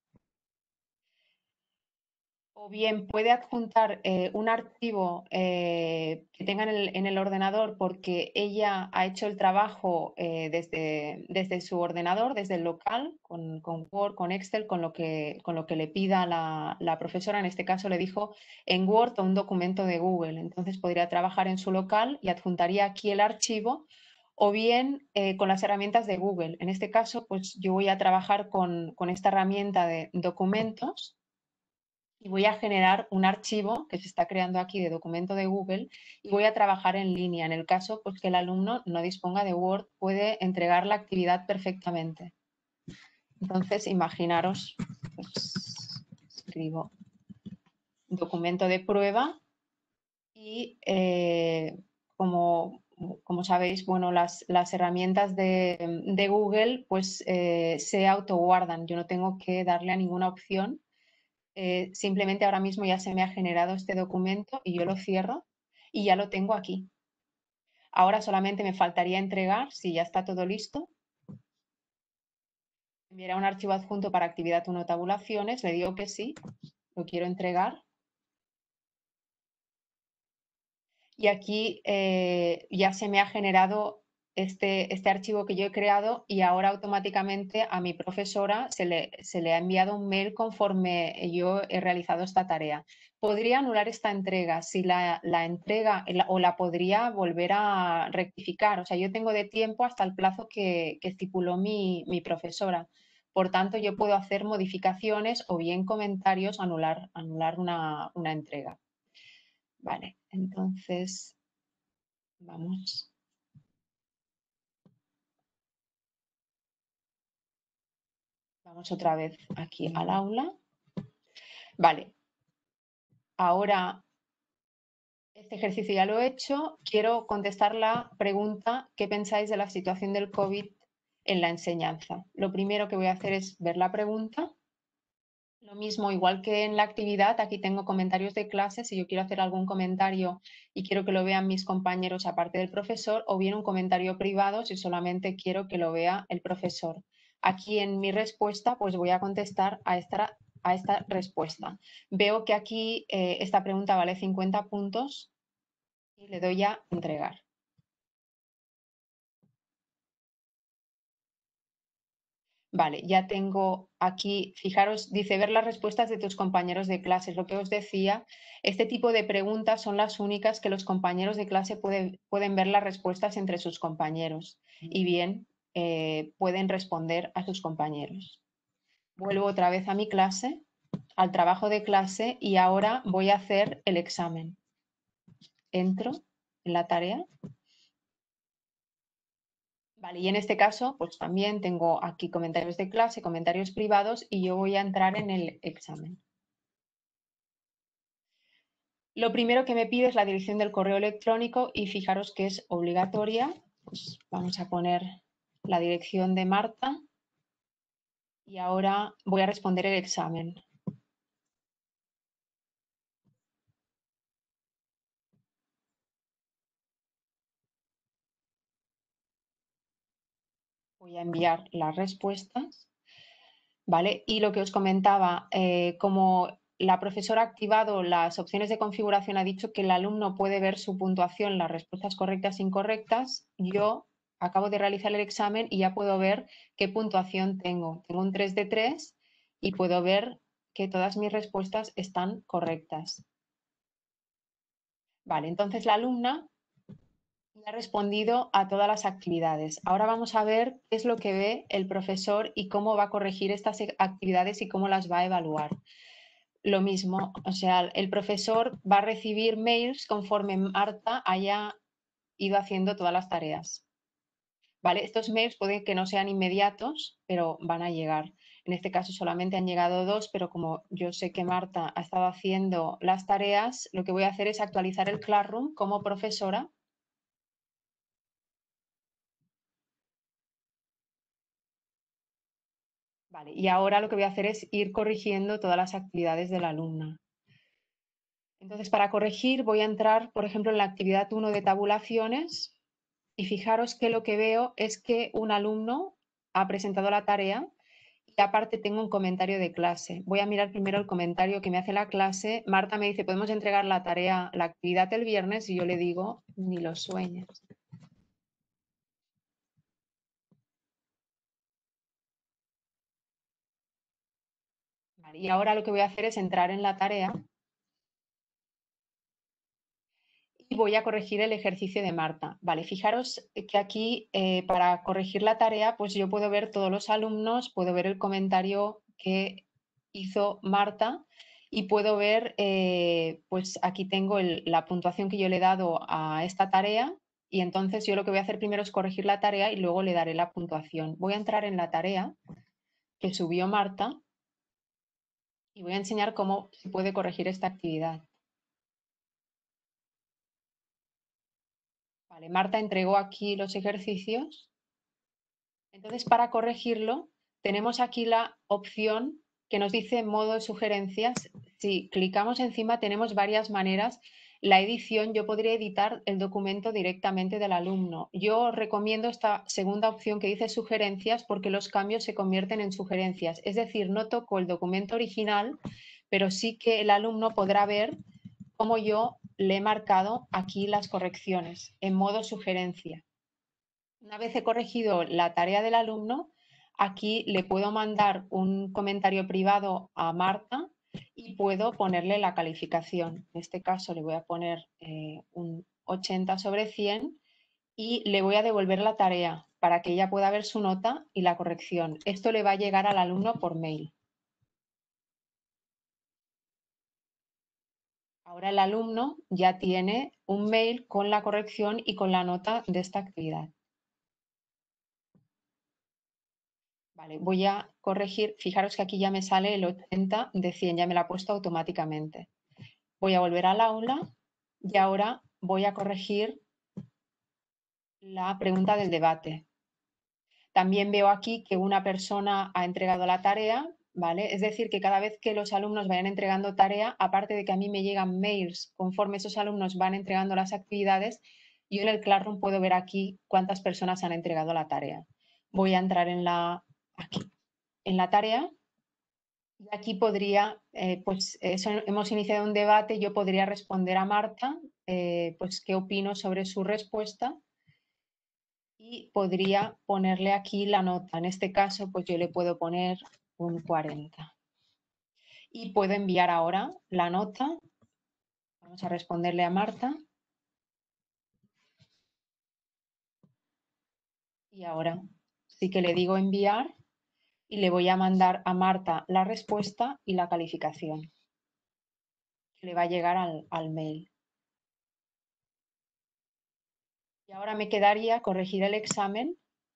O bien puede adjuntar un archivo que tenga en el ordenador porque ella ha hecho el trabajo desde su ordenador, desde el local, con Word, con Excel, con lo que le pida la profesora. En este caso le dijo en Word o un documento de Google. Entonces podría trabajar en su local y adjuntaría aquí el archivo, o bien con las herramientas de Google. En este caso, pues yo voy a trabajar con esta herramienta de documentos. Y voy a generar un archivo que se está creando aquí de documento de Google y voy a trabajar en línea. En el caso pues, que el alumno no disponga de Word, puede entregar la actividad perfectamente. Entonces, imaginaros, pues, escribo documento de prueba y como sabéis, bueno, las herramientas de Google pues se autoguardan. Yo no tengo que darle a ninguna opción. Simplemente ahora mismo ya se me ha generado este documento y yo lo cierro y ya lo tengo aquí. Ahora solamente me faltaría entregar, si ya está todo listo. Enviará un archivo adjunto para actividad 1 tabulaciones, le digo que sí, lo quiero entregar. Y aquí ya se me ha generado este archivo que yo he creado y ahora automáticamente a mi profesora se le ha enviado un mail conforme yo he realizado esta tarea. Podría anular esta entrega si la entrega o la podría volver a rectificar. O sea, yo tengo de tiempo hasta el plazo que estipuló mi profesora. Por tanto, yo puedo hacer modificaciones o bien comentarios, anular una entrega. Vale, entonces vamos. Vamos otra vez aquí al aula. Vale. Ahora, este ejercicio ya lo he hecho. Quiero contestar la pregunta: ¿qué pensáis de la situación del COVID en la enseñanza? Lo primero que voy a hacer es ver la pregunta. Lo mismo, igual que en la actividad, aquí tengo comentarios de clase. Si yo quiero hacer algún comentario y quiero que lo vean mis compañeros aparte del profesor, o bien un comentario privado si solamente quiero que lo vea el profesor. Aquí en mi respuesta, pues voy a contestar a esta respuesta. Veo que aquí esta pregunta vale 50 puntos y le doy a entregar. Vale, ya tengo aquí, fijaros, dice ver las respuestas de tus compañeros de clase. Lo que os decía, este tipo de preguntas son las únicas que los compañeros de clase pueden ver las respuestas entre sus compañeros y bien pueden responder a sus compañeros. Vuelvo otra vez a mi clase, al trabajo de clase, y ahora voy a hacer el examen. Entro en la tarea. Vale, y en este caso, pues también tengo aquí comentarios de clase, comentarios privados, y yo voy a entrar en el examen. Lo primero que me pide es la dirección del correo electrónico y fijaros que es obligatoria. Pues vamos a poner la dirección de Marta y ahora voy a responder el examen. Voy a enviar las respuestas. ¿Vale? Y lo que os comentaba, como la profesora ha activado las opciones de configuración, ha dicho que el alumno puede ver su puntuación, las respuestas correctas e incorrectas. Yo acabo de realizar el examen y ya puedo ver qué puntuación tengo. Tengo un 3 de 3 y puedo ver que todas mis respuestas están correctas. Vale, entonces la alumna ya ha respondido a todas las actividades. Ahora vamos a ver qué es lo que ve el profesor y cómo va a corregir estas actividades y cómo las va a evaluar. Lo mismo, o sea, el profesor va a recibir mails conforme Marta haya ido haciendo todas las tareas. ¿Vale? Estos mails pueden que no sean inmediatos, pero van a llegar. En este caso solamente han llegado 2, pero como yo sé que Marta ha estado haciendo las tareas, lo que voy a hacer es actualizar el Classroom como profesora. Vale, y ahora lo que voy a hacer es ir corrigiendo todas las actividades de la alumna. Entonces, para corregir voy a entrar, por ejemplo, en la actividad 1 de tabulaciones y fijaros que lo que veo es que un alumno ha presentado la tarea y aparte tengo un comentario de clase. Voy a mirar primero el comentario que me hace la clase. Marta me dice, podemos entregar la tarea, la actividad el viernes y yo le digo, ni lo sueñes. Vale, y ahora lo que voy a hacer es entrar en la tarea y voy a corregir el ejercicio de Marta. Vale, fijaros que aquí para corregir la tarea, pues yo puedo ver todos los alumnos, puedo ver el comentario que hizo Marta y puedo ver, pues aquí tengo la puntuación que yo le he dado a esta tarea y entonces yo lo que voy a hacer primero es corregir la tarea y luego le daré la puntuación. Voy a entrar en la tarea que subió Marta y voy a enseñar cómo se puede corregir esta actividad. Vale, Marta entregó aquí los ejercicios. Entonces, para corregirlo, tenemos aquí la opción que nos dice modo de sugerencias. Si clicamos encima, tenemos varias maneras. La edición, yo podría editar el documento directamente del alumno. Yo recomiendo esta segunda opción que dice sugerencias porque los cambios se convierten en sugerencias. Es decir, no toco el documento original, pero sí que el alumno podrá ver cómo yo le he marcado aquí las correcciones en modo sugerencia. Una vez he corregido la tarea del alumno, aquí le puedo mandar un comentario privado a Marta y puedo ponerle la calificación. En este caso le voy a poner un 80 sobre 100 y le voy a devolver la tarea para que ella pueda ver su nota y la corrección. Esto le va a llegar al alumno por mail. Ahora el alumno ya tiene un mail con la corrección y con la nota de esta actividad. Vale, voy a corregir, fijaros que aquí ya me sale el 80 de 100, ya me lo ha puesto automáticamente. Voy a volver al aula y ahora voy a corregir la pregunta del debate. También veo aquí que una persona ha entregado la tarea, ¿vale? Es decir, que cada vez que los alumnos vayan entregando tarea, aparte de que a mí me llegan mails conforme esos alumnos van entregando las actividades, yo en el Classroom puedo ver aquí cuántas personas han entregado la tarea. Voy a entrar aquí, en la tarea. Y aquí podría, pues eso, hemos iniciado un debate, yo podría responder a Marta, pues qué opino sobre su respuesta y podría ponerle aquí la nota. En este caso, pues yo le puedo poner un 40. Y puedo enviar ahora la nota. Vamos a responderle a Marta. Y ahora sí que le digo enviar y le voy a mandar a Marta la respuesta y la calificación. Que le va a llegar al mail. Y ahora me quedaría corregir el examen.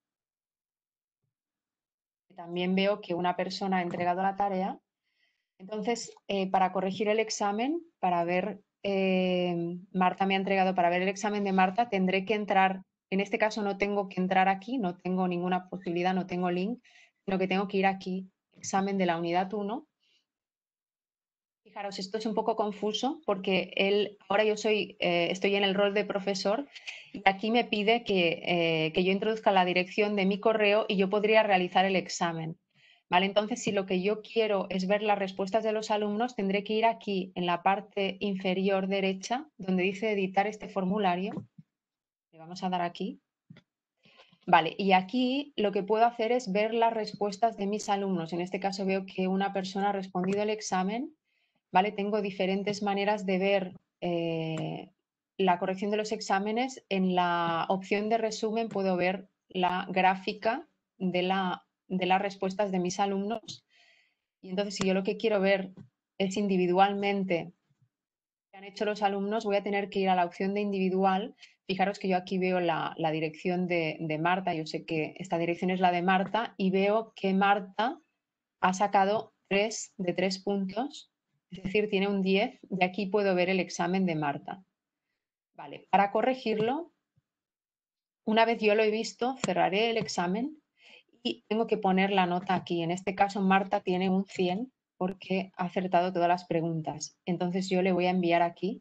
También veo que una persona ha entregado la tarea. Entonces, para corregir el examen, para ver, Marta me ha entregado, para ver el examen de Marta, tendré que entrar, en este caso no tengo que entrar aquí, no tengo ninguna posibilidad, no tengo link, sino que tengo que ir aquí, examen de la unidad 1. Fijaros, esto es un poco confuso porque ahora yo estoy en el rol de profesor y aquí me pide que yo introduzca la dirección de mi correo y yo podría realizar el examen. ¿Vale? Entonces, si lo que yo quiero es ver las respuestas de los alumnos, tendré que ir aquí en la parte inferior derecha, donde dice editar este formulario. Le vamos a dar aquí. Vale, y aquí lo que puedo hacer es ver las respuestas de mis alumnos. En este caso veo que una persona ha respondido el examen. ¿Vale? Tengo diferentes maneras de ver la corrección de los exámenes. En la opción de resumen puedo ver la gráfica de las respuestas de mis alumnos. Y entonces, si yo lo que quiero ver es individualmente que han hecho los alumnos, voy a tener que ir a la opción de individual. Fijaros que yo aquí veo la dirección de Marta. Yo sé que esta dirección es la de Marta y veo que Marta ha sacado 3 de 3 puntos, es decir, tiene un 10 y aquí puedo ver el examen de Marta. Vale, para corregirlo, una vez yo lo he visto, cerraré el examen y tengo que poner la nota aquí. En este caso, Marta tiene un 100 porque ha acertado todas las preguntas. Entonces yo le voy a enviar aquí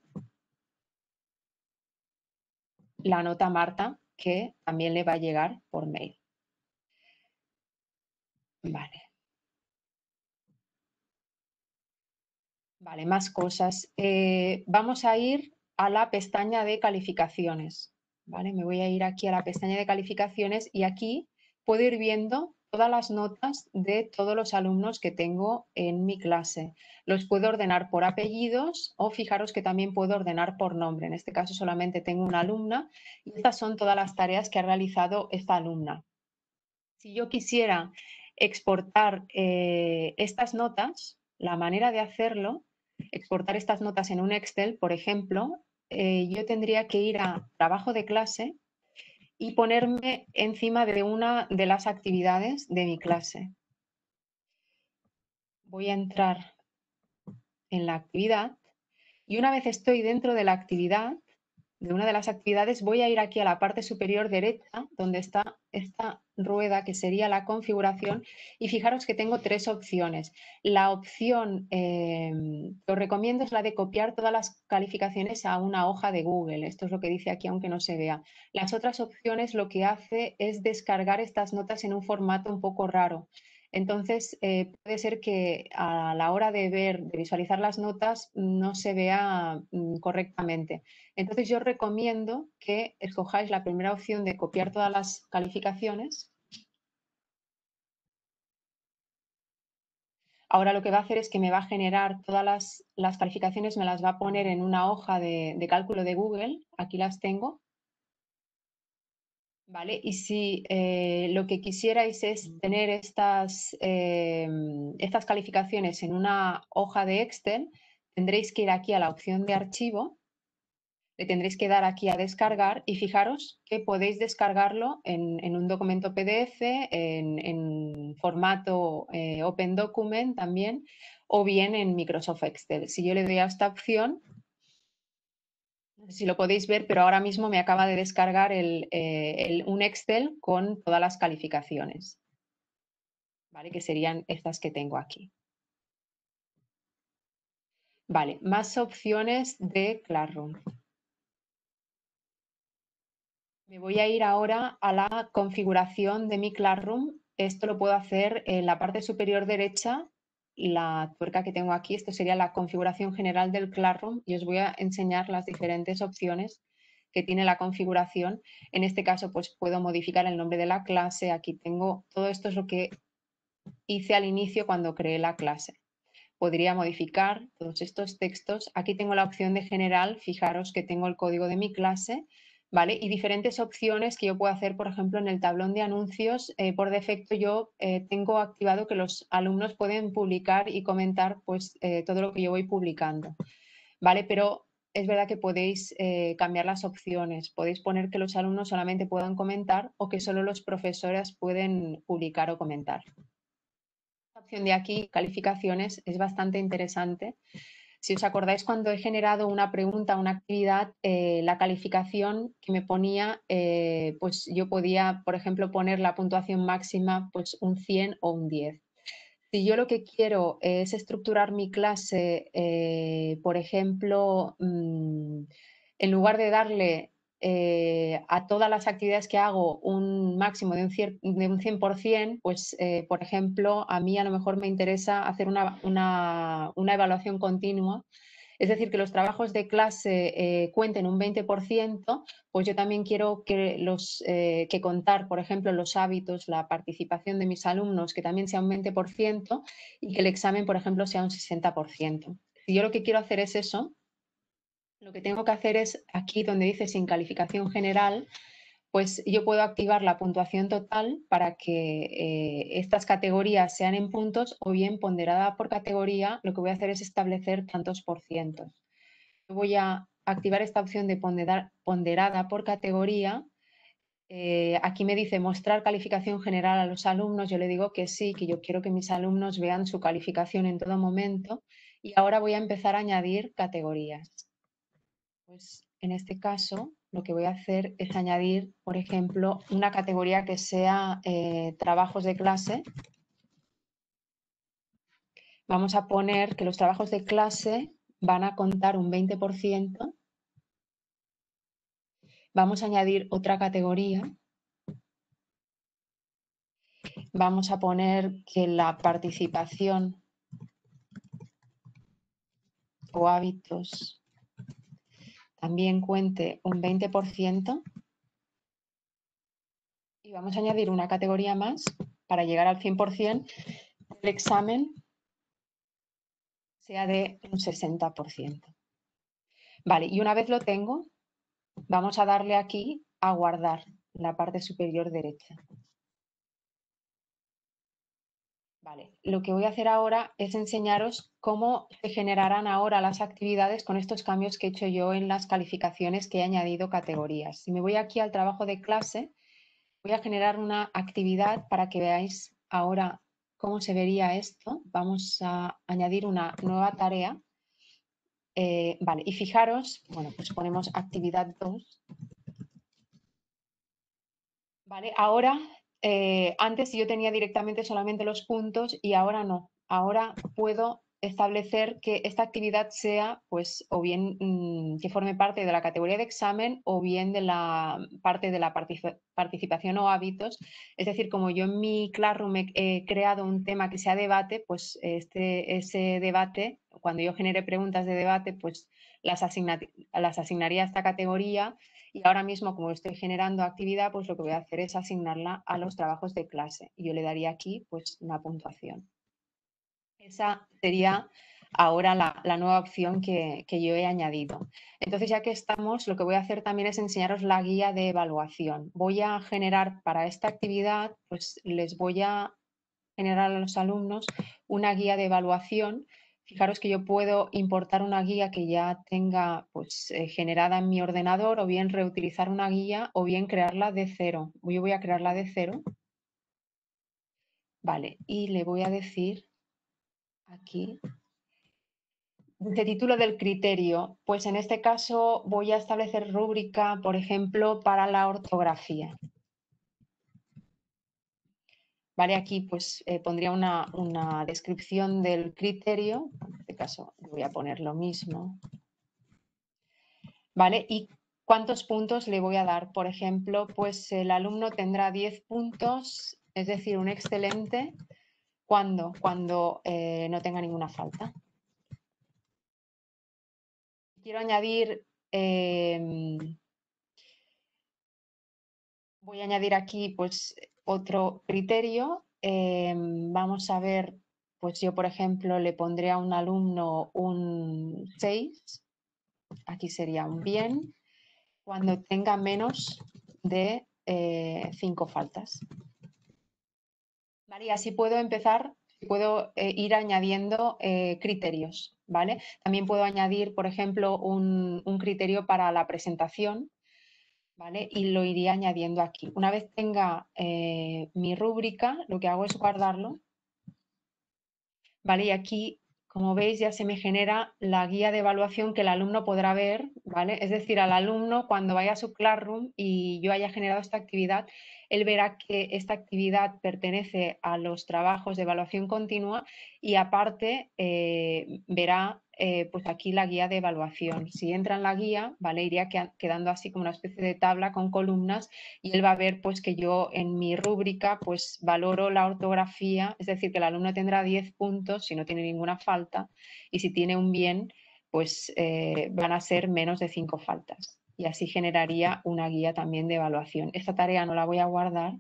la nota a Marta, que también le va a llegar por mail. Vale. Vale, más cosas. Vamos a ir a la pestaña de calificaciones. ¿Vale? Me voy a ir aquí a la pestaña de calificaciones y aquí puedo ir viendo todas las notas de todos los alumnos que tengo en mi clase. Los puedo ordenar por apellidos o fijaros que también puedo ordenar por nombre. En este caso solamente tengo una alumna y estas son todas las tareas que ha realizado esta alumna. Si yo quisiera exportar estas notas, la manera de hacerlo, exportar estas notas en un Excel, por ejemplo, yo tendría que ir a trabajo de clase y ponerme encima de una de las actividades de mi clase. Voy a entrar en la actividad y una vez estoy dentro de la actividad, de una de las actividades, voy a ir aquí a la parte superior derecha, donde está esta rueda que sería la configuración, y fijaros que tengo 3 opciones. La opción que os recomiendo es la de copiar todas las calificaciones a una hoja de Google. Esto es lo que dice aquí, aunque no se vea. Las otras opciones lo que hace es descargar estas notas en un formato un poco raro. Entonces, puede ser que a la hora de ver, de visualizar las notas, no se vea correctamente. Entonces yo recomiendo que escojáis la primera opción de copiar todas las calificaciones. Ahora lo que va a hacer es que me va a generar todas las calificaciones, me las va a poner en una hoja de cálculo de Google. Aquí las tengo. ¿Vale? Y si lo que quisierais es tener estas calificaciones en una hoja de Excel, tendréis que ir aquí a la opción de archivo. Le tendréis que dar aquí a descargar y fijaros que podéis descargarlo en un documento PDF, en formato Open Document también, o bien en Microsoft Excel. Si yo le doy a esta opción, no sé si lo podéis ver, pero ahora mismo me acaba de descargar un Excel con todas las calificaciones, ¿vale? Que serían estas que tengo aquí. Vale, más opciones de Classroom. Me voy a ir ahora a la configuración de mi Classroom. Esto lo puedo hacer en la parte superior derecha, la tuerca que tengo aquí. Esto sería la configuración general del Classroom y os voy a enseñar las diferentes opciones que tiene la configuración. En este caso, pues puedo modificar el nombre de la clase. Aquí tengo, todo esto es lo que hice al inicio cuando creé la clase. Podría modificar todos estos textos. Aquí tengo la opción de general. Fijaros que tengo el código de mi clase. ¿Vale? Y diferentes opciones que yo puedo hacer, por ejemplo, en el tablón de anuncios. Por defecto yo tengo activado que los alumnos pueden publicar y comentar pues, todo lo que yo voy publicando. ¿Vale? Pero es verdad que podéis cambiar las opciones. Podéis poner que los alumnos solamente puedan comentar o que solo los profesores pueden publicar o comentar. La opción de aquí, calificaciones, es bastante interesante. Si os acordáis, cuando he generado una pregunta, una actividad, la calificación que me ponía, pues yo podía, por ejemplo, poner la puntuación máxima, pues un 100 o un 10. Si yo lo que quiero es estructurar mi clase, por ejemplo, en lugar de darle a todas las actividades que hago un máximo de un 100%, pues, por ejemplo, a mí a lo mejor me interesa hacer una evaluación continua. Es decir, que los trabajos de clase cuenten un 20%, pues yo también quiero que contar, por ejemplo, los hábitos, la participación de mis alumnos, que también sea un 20% y que el examen, por ejemplo, sea un 60%. Si yo lo que quiero hacer es eso, lo que tengo que hacer es aquí donde dice sin calificación general, pues yo puedo activar la puntuación total para que estas categorías sean en puntos o bien ponderada por categoría. Lo que voy a hacer es establecer tantos por cientos. Voy a activar esta opción de ponderada por categoría. Aquí me dice mostrar calificación general a los alumnos. Yo le digo que sí, que yo quiero que mis alumnos vean su calificación en todo momento. Y ahora voy a empezar a añadir categorías. Pues en este caso lo que voy a hacer es añadir, por ejemplo, una categoría que sea trabajos de clase. Vamos a poner que los trabajos de clase van a contar un 20%. Vamos a añadir otra categoría. Vamos a poner que la participación o hábitos también cuente un 20%. Y vamos a añadir una categoría más para llegar al 100%. El examen sea de un 60%. Vale, y una vez lo tengo, vamos a darle aquí a guardar en la parte superior derecha. Vale, lo que voy a hacer ahora es enseñaros cómo se generarán ahora las actividades con estos cambios que he hecho yo en las calificaciones que he añadido categorías. Si me voy aquí al trabajo de clase, voy a generar una actividad para que veáis ahora cómo se vería esto. Vamos a añadir una nueva tarea. Vale, y fijaros, bueno, pues ponemos actividad 2. Vale, ahora, antes yo tenía directamente solamente los puntos y ahora no. Ahora puedo establecer que esta actividad sea, pues, o bien que forme parte de la categoría de examen o bien de la parte de la participación o hábitos. Es decir, como yo en mi Classroom he creado un tema que sea debate, pues ese debate, cuando yo genere preguntas de debate, pues las asignaría a esta categoría. Y ahora mismo, como estoy generando actividad, pues lo que voy a hacer es asignarla a los trabajos de clase. Y yo le daría aquí pues una puntuación. Esa sería ahora la nueva opción que yo he añadido. Entonces, ya que estamos, lo que voy a hacer también es enseñaros la guía de evaluación. Voy a generar para esta actividad, pues les voy a generar a los alumnos una guía de evaluación. Fijaros que yo puedo importar una guía que ya tenga pues, generada en mi ordenador o bien reutilizar una guía o bien crearla de cero. Yo voy a crearla de cero. Vale, y le voy a decir aquí, de título del criterio, pues en este caso voy a establecer rúbrica, por ejemplo, para la ortografía. Vale, aquí pues pondría una descripción del criterio, en este caso voy a poner lo mismo. Vale, ¿y cuántos puntos le voy a dar? Por ejemplo, pues el alumno tendrá 10 puntos, es decir, un excelente, cuando no tenga ninguna falta. Quiero añadir, voy a añadir aquí pues otro criterio. Vamos a ver, pues yo por ejemplo le pondré a un alumno un 6, aquí sería un bien, cuando tenga menos de 5 faltas. Vale, y así puedo empezar, puedo ir añadiendo criterios, ¿vale? También puedo añadir, por ejemplo, un criterio para la presentación, ¿vale? Y lo iría añadiendo aquí. Una vez tenga mi rúbrica, lo que hago es guardarlo, ¿vale? Y aquí, como veis, ya se me genera la guía de evaluación que el alumno podrá ver, ¿vale? Es decir, al alumno, cuando vaya a su Classroom y yo haya generado esta actividad, él verá que esta actividad pertenece a los trabajos de evaluación continua y aparte verá pues aquí la guía de evaluación. Si entra en la guía, ¿vale? Iría quedando así como una especie de tabla con columnas y él va a ver pues que yo en mi rúbrica pues valoro la ortografía, es decir, que el alumno tendrá 10 puntos si no tiene ninguna falta y si tiene un bien pues van a ser menos de 5 faltas. Y así generaría una guía también de evaluación. Esta tarea no la voy a guardar.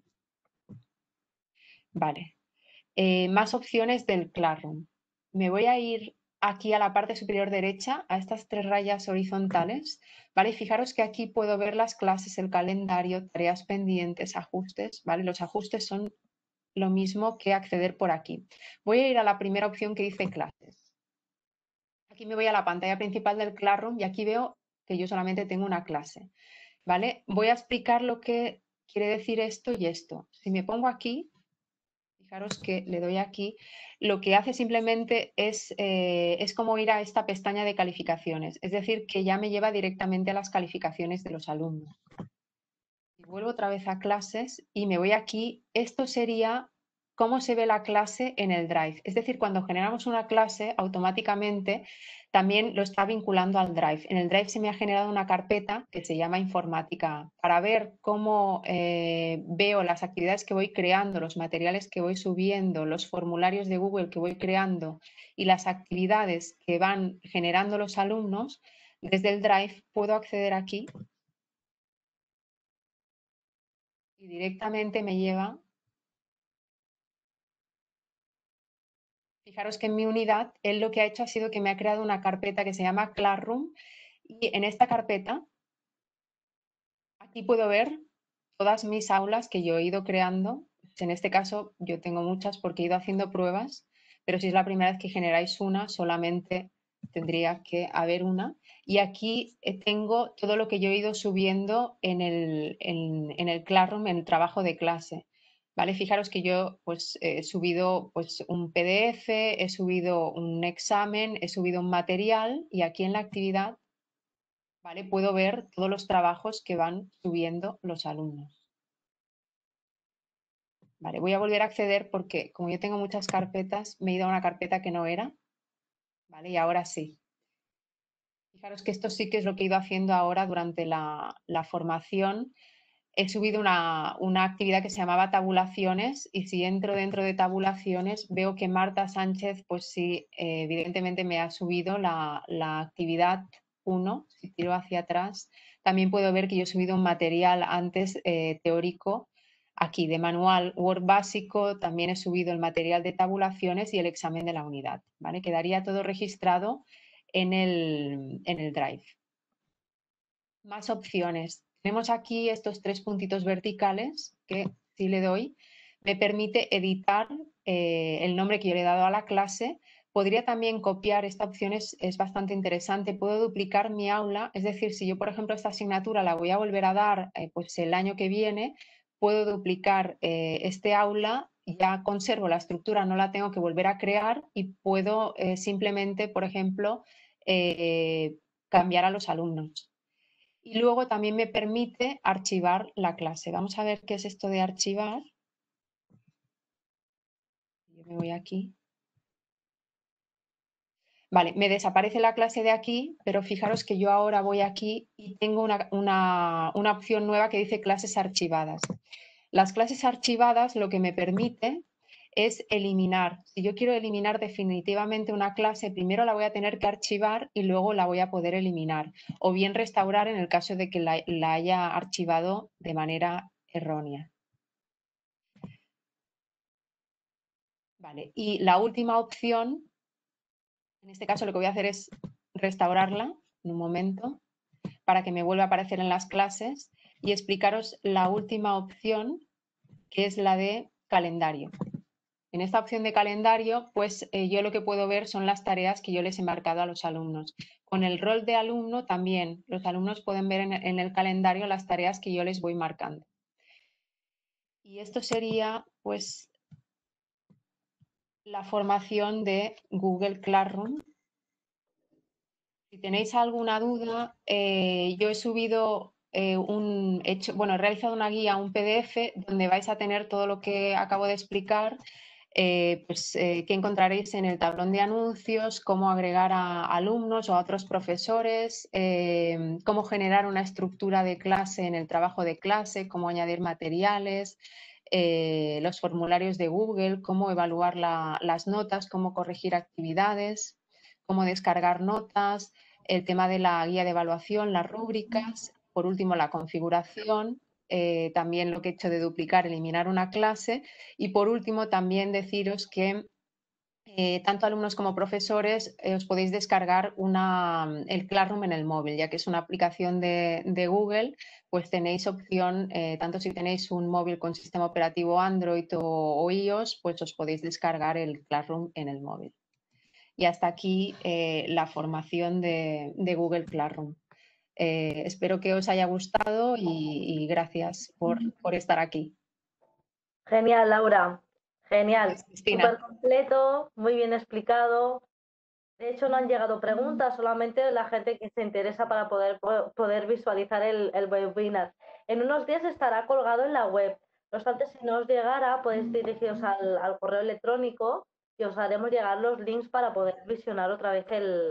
Vale. Más opciones del Classroom. Me voy a ir aquí a la parte superior derecha, a estas 3 rayas horizontales. ¿Vale? Y fijaros que aquí puedo ver las clases, el calendario, tareas pendientes, ajustes. ¿Vale? Los ajustes son lo mismo que acceder por aquí. Voy a ir a la primera opción que dice clases. Aquí me voy a la pantalla principal del Classroom y aquí veo que yo solamente tengo una clase, ¿vale? Voy a explicar lo que quiere decir esto y esto. Si me pongo aquí, fijaros que le doy aquí, lo que hace simplemente es como ir a esta pestaña de calificaciones, es decir, que ya me lleva directamente a las calificaciones de los alumnos. Y vuelvo otra vez a clases y me voy aquí. Esto sería cómo se ve la clase en el Drive. Es decir, cuando generamos una clase, automáticamente también lo está vinculando al Drive. En el Drive se me ha generado una carpeta que se llama Informática para ver cómo veo las actividades que voy creando, los materiales que voy subiendo, los formularios de Google que voy creando y las actividades que van generando los alumnos. Desde el Drive puedo acceder aquí y directamente me lleva. Fijaros que en mi unidad, él lo que ha hecho ha sido que me ha creado una carpeta que se llama Classroom y en esta carpeta, aquí puedo ver todas mis aulas que yo he ido creando. En este caso, yo tengo muchas porque he ido haciendo pruebas, pero si es la primera vez que generáis una, solamente tendría que haber una. Y aquí tengo todo lo que yo he ido subiendo en el Classroom, en el trabajo de clase. ¿Vale? Fijaros que yo pues, he subido pues, un PDF, he subido un examen, he subido un material y aquí en la actividad, ¿vale? Puedo ver todos los trabajos que van subiendo los alumnos. Vale, voy a volver a acceder porque como yo tengo muchas carpetas, me he ido a una carpeta que no era. ¿Vale? Y ahora sí. Fijaros que esto sí que es lo que he ido haciendo ahora durante la formación. He subido una actividad que se llamaba tabulaciones y si entro dentro de tabulaciones veo que Marta Sánchez, pues sí, evidentemente me ha subido la actividad 1, si tiro hacia atrás. También puedo ver que yo he subido un material antes teórico, aquí de manual Word básico, también he subido el material de tabulaciones y el examen de la unidad, ¿vale? Quedaría todo registrado en el Drive. Más opciones. Tenemos aquí estos 3 puntitos verticales que si le doy me permite editar el nombre que yo le he dado a la clase. Podría también copiar, esta opción es bastante interesante. Puedo duplicar mi aula, es decir, si yo por ejemplo esta asignatura la voy a volver a dar pues el año que viene, puedo duplicar este aula, ya conservo la estructura, no la tengo que volver a crear y puedo simplemente, por ejemplo, cambiar a los alumnos. Y luego también me permite archivar la clase. Vamos a ver qué es esto de archivar. Yo me voy aquí. Vale, me desaparece la clase de aquí, pero fijaros que yo ahora voy aquí y tengo una opción nueva que dice clases archivadas. Las clases archivadas lo que me permite es eliminar. Si yo quiero eliminar definitivamente una clase, primero la voy a tener que archivar y luego la voy a poder eliminar. O bien restaurar en el caso de que la haya archivado de manera errónea. Vale, y la última opción, en este caso lo que voy a hacer es restaurarla en un momento para que me vuelva a aparecer en las clases y explicaros la última opción, que es la de calendario. En esta opción de calendario, pues yo lo que puedo ver son las tareas que yo les he marcado a los alumnos. Con el rol de alumno también, los alumnos pueden ver en el calendario las tareas que yo les voy marcando. Y esto sería, pues, la formación de Google Classroom. Si tenéis alguna duda, yo he subido he realizado una guía, un PDF, donde vais a tener todo lo que acabo de explicar, que encontraréis en el tablón de anuncios, cómo agregar a alumnos o a otros profesores, cómo generar una estructura de clase en el trabajo de clase, cómo añadir materiales, los formularios de Google, cómo evaluar las notas, cómo corregir actividades, cómo descargar notas, el tema de la guía de evaluación, las rúbricas, por último la configuración, también lo que he hecho de duplicar, eliminar una clase y por último también deciros que tanto alumnos como profesores os podéis descargar el Classroom en el móvil, ya que es una aplicación de Google, pues tenéis opción, tanto si tenéis un móvil con sistema operativo Android o iOS, pues os podéis descargar el Classroom en el móvil. Y hasta aquí la formación de Google Classroom. Espero que os haya gustado y gracias por estar aquí. Genial, Laura. Genial. Gracias, Cristina. Súper completo, muy bien explicado. De hecho, no han llegado preguntas, solamente la gente que se interesa para poder visualizar el webinar. En unos días estará colgado en la web. No obstante, si no os llegara, podéis dirigiros al correo electrónico y os haremos llegar los links para poder visionar otra vez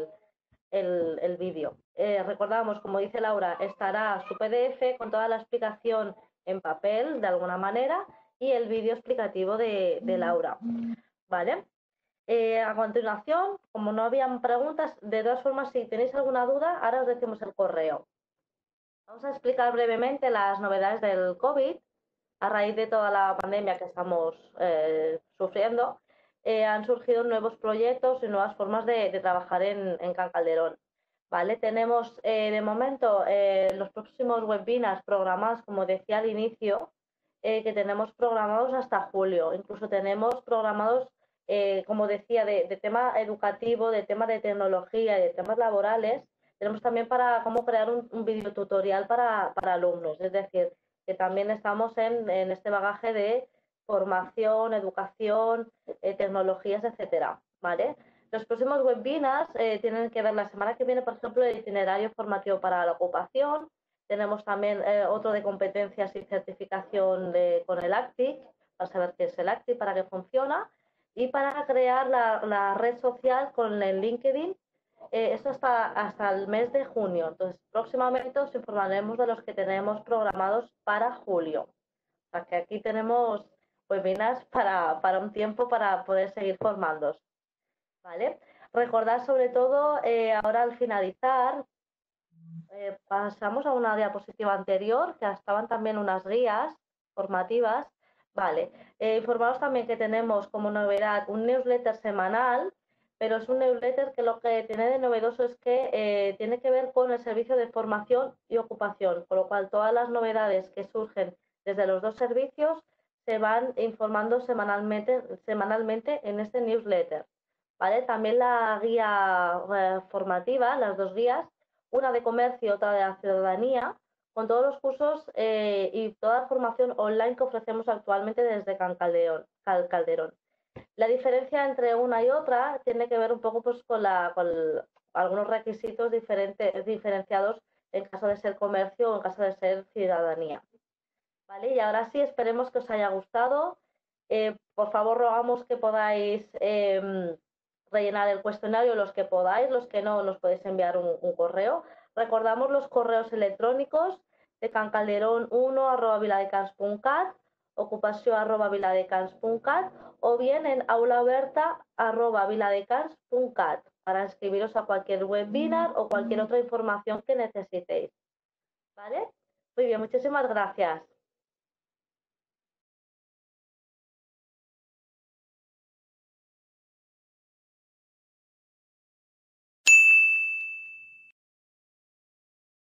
el vídeo. Recordamos, como dice Laura, estará su PDF con toda la explicación en papel, de alguna manera, y el vídeo explicativo de Laura. ¿Vale? A continuación, como no habían preguntas, de todas formas, si tenéis alguna duda, ahora os decimos el correo. Vamos a explicar brevemente las novedades del COVID. A raíz de toda la pandemia que estamos sufriendo, han surgido nuevos proyectos y nuevas formas de trabajar en Can Calderón. ¿Vale? Tenemos de momento los próximos webinars programados, como decía al inicio, que tenemos programados hasta julio. Incluso tenemos programados, como decía, de tema educativo, de tema de tecnología y de temas laborales. Tenemos también para cómo crear un videotutorial para alumnos. Es decir, que también estamos en este bagaje de formación, educación, tecnologías, etcétera, ¿vale? Los próximos webinars tienen que ver la semana que viene, por ejemplo, el itinerario formativo para la ocupación. Tenemos también otro de competencias y certificación con el ACTIC, para saber qué es el ACTIC, para qué funciona, y para crear la red social con el LinkedIn. Esto hasta el mes de junio. Entonces, próximamente os informaremos de los que tenemos programados para julio. O sea, que aquí tenemos webinars para un tiempo para poder seguir formándoos. ¿Vale? Recordad sobre todo, ahora al finalizar, pasamos a una diapositiva anterior, que estaban también unas guías formativas. Vale, informaros también que tenemos como novedad un newsletter semanal, pero es un newsletter que lo que tiene de novedoso es que tiene que ver con el servicio de formación y ocupación, con lo cual todas las novedades que surgen desde los dos servicios se van informando semanalmente en este newsletter. ¿Vale? También la guía formativa, las dos guías, una de comercio y otra de la ciudadanía, con todos los cursos y toda la formación online que ofrecemos actualmente desde Can Calderón. La diferencia entre una y otra tiene que ver un poco pues, con algunos requisitos diferenciados en caso de ser comercio o en caso de ser ciudadanía. ¿Vale? Y ahora sí, esperemos que os haya gustado. Por favor, rogamos que podáis rellenar el cuestionario los que podáis, los que no, nos podéis enviar un correo. Recordamos los correos electrónicos de cancalderón1@viladecans.cat, ocupació@viladecans.cat o bien en aulaberta@viladecans.cat para inscribiros a cualquier webinar o cualquier otra información que necesitéis. ¿Vale? Muy bien, muchísimas gracias.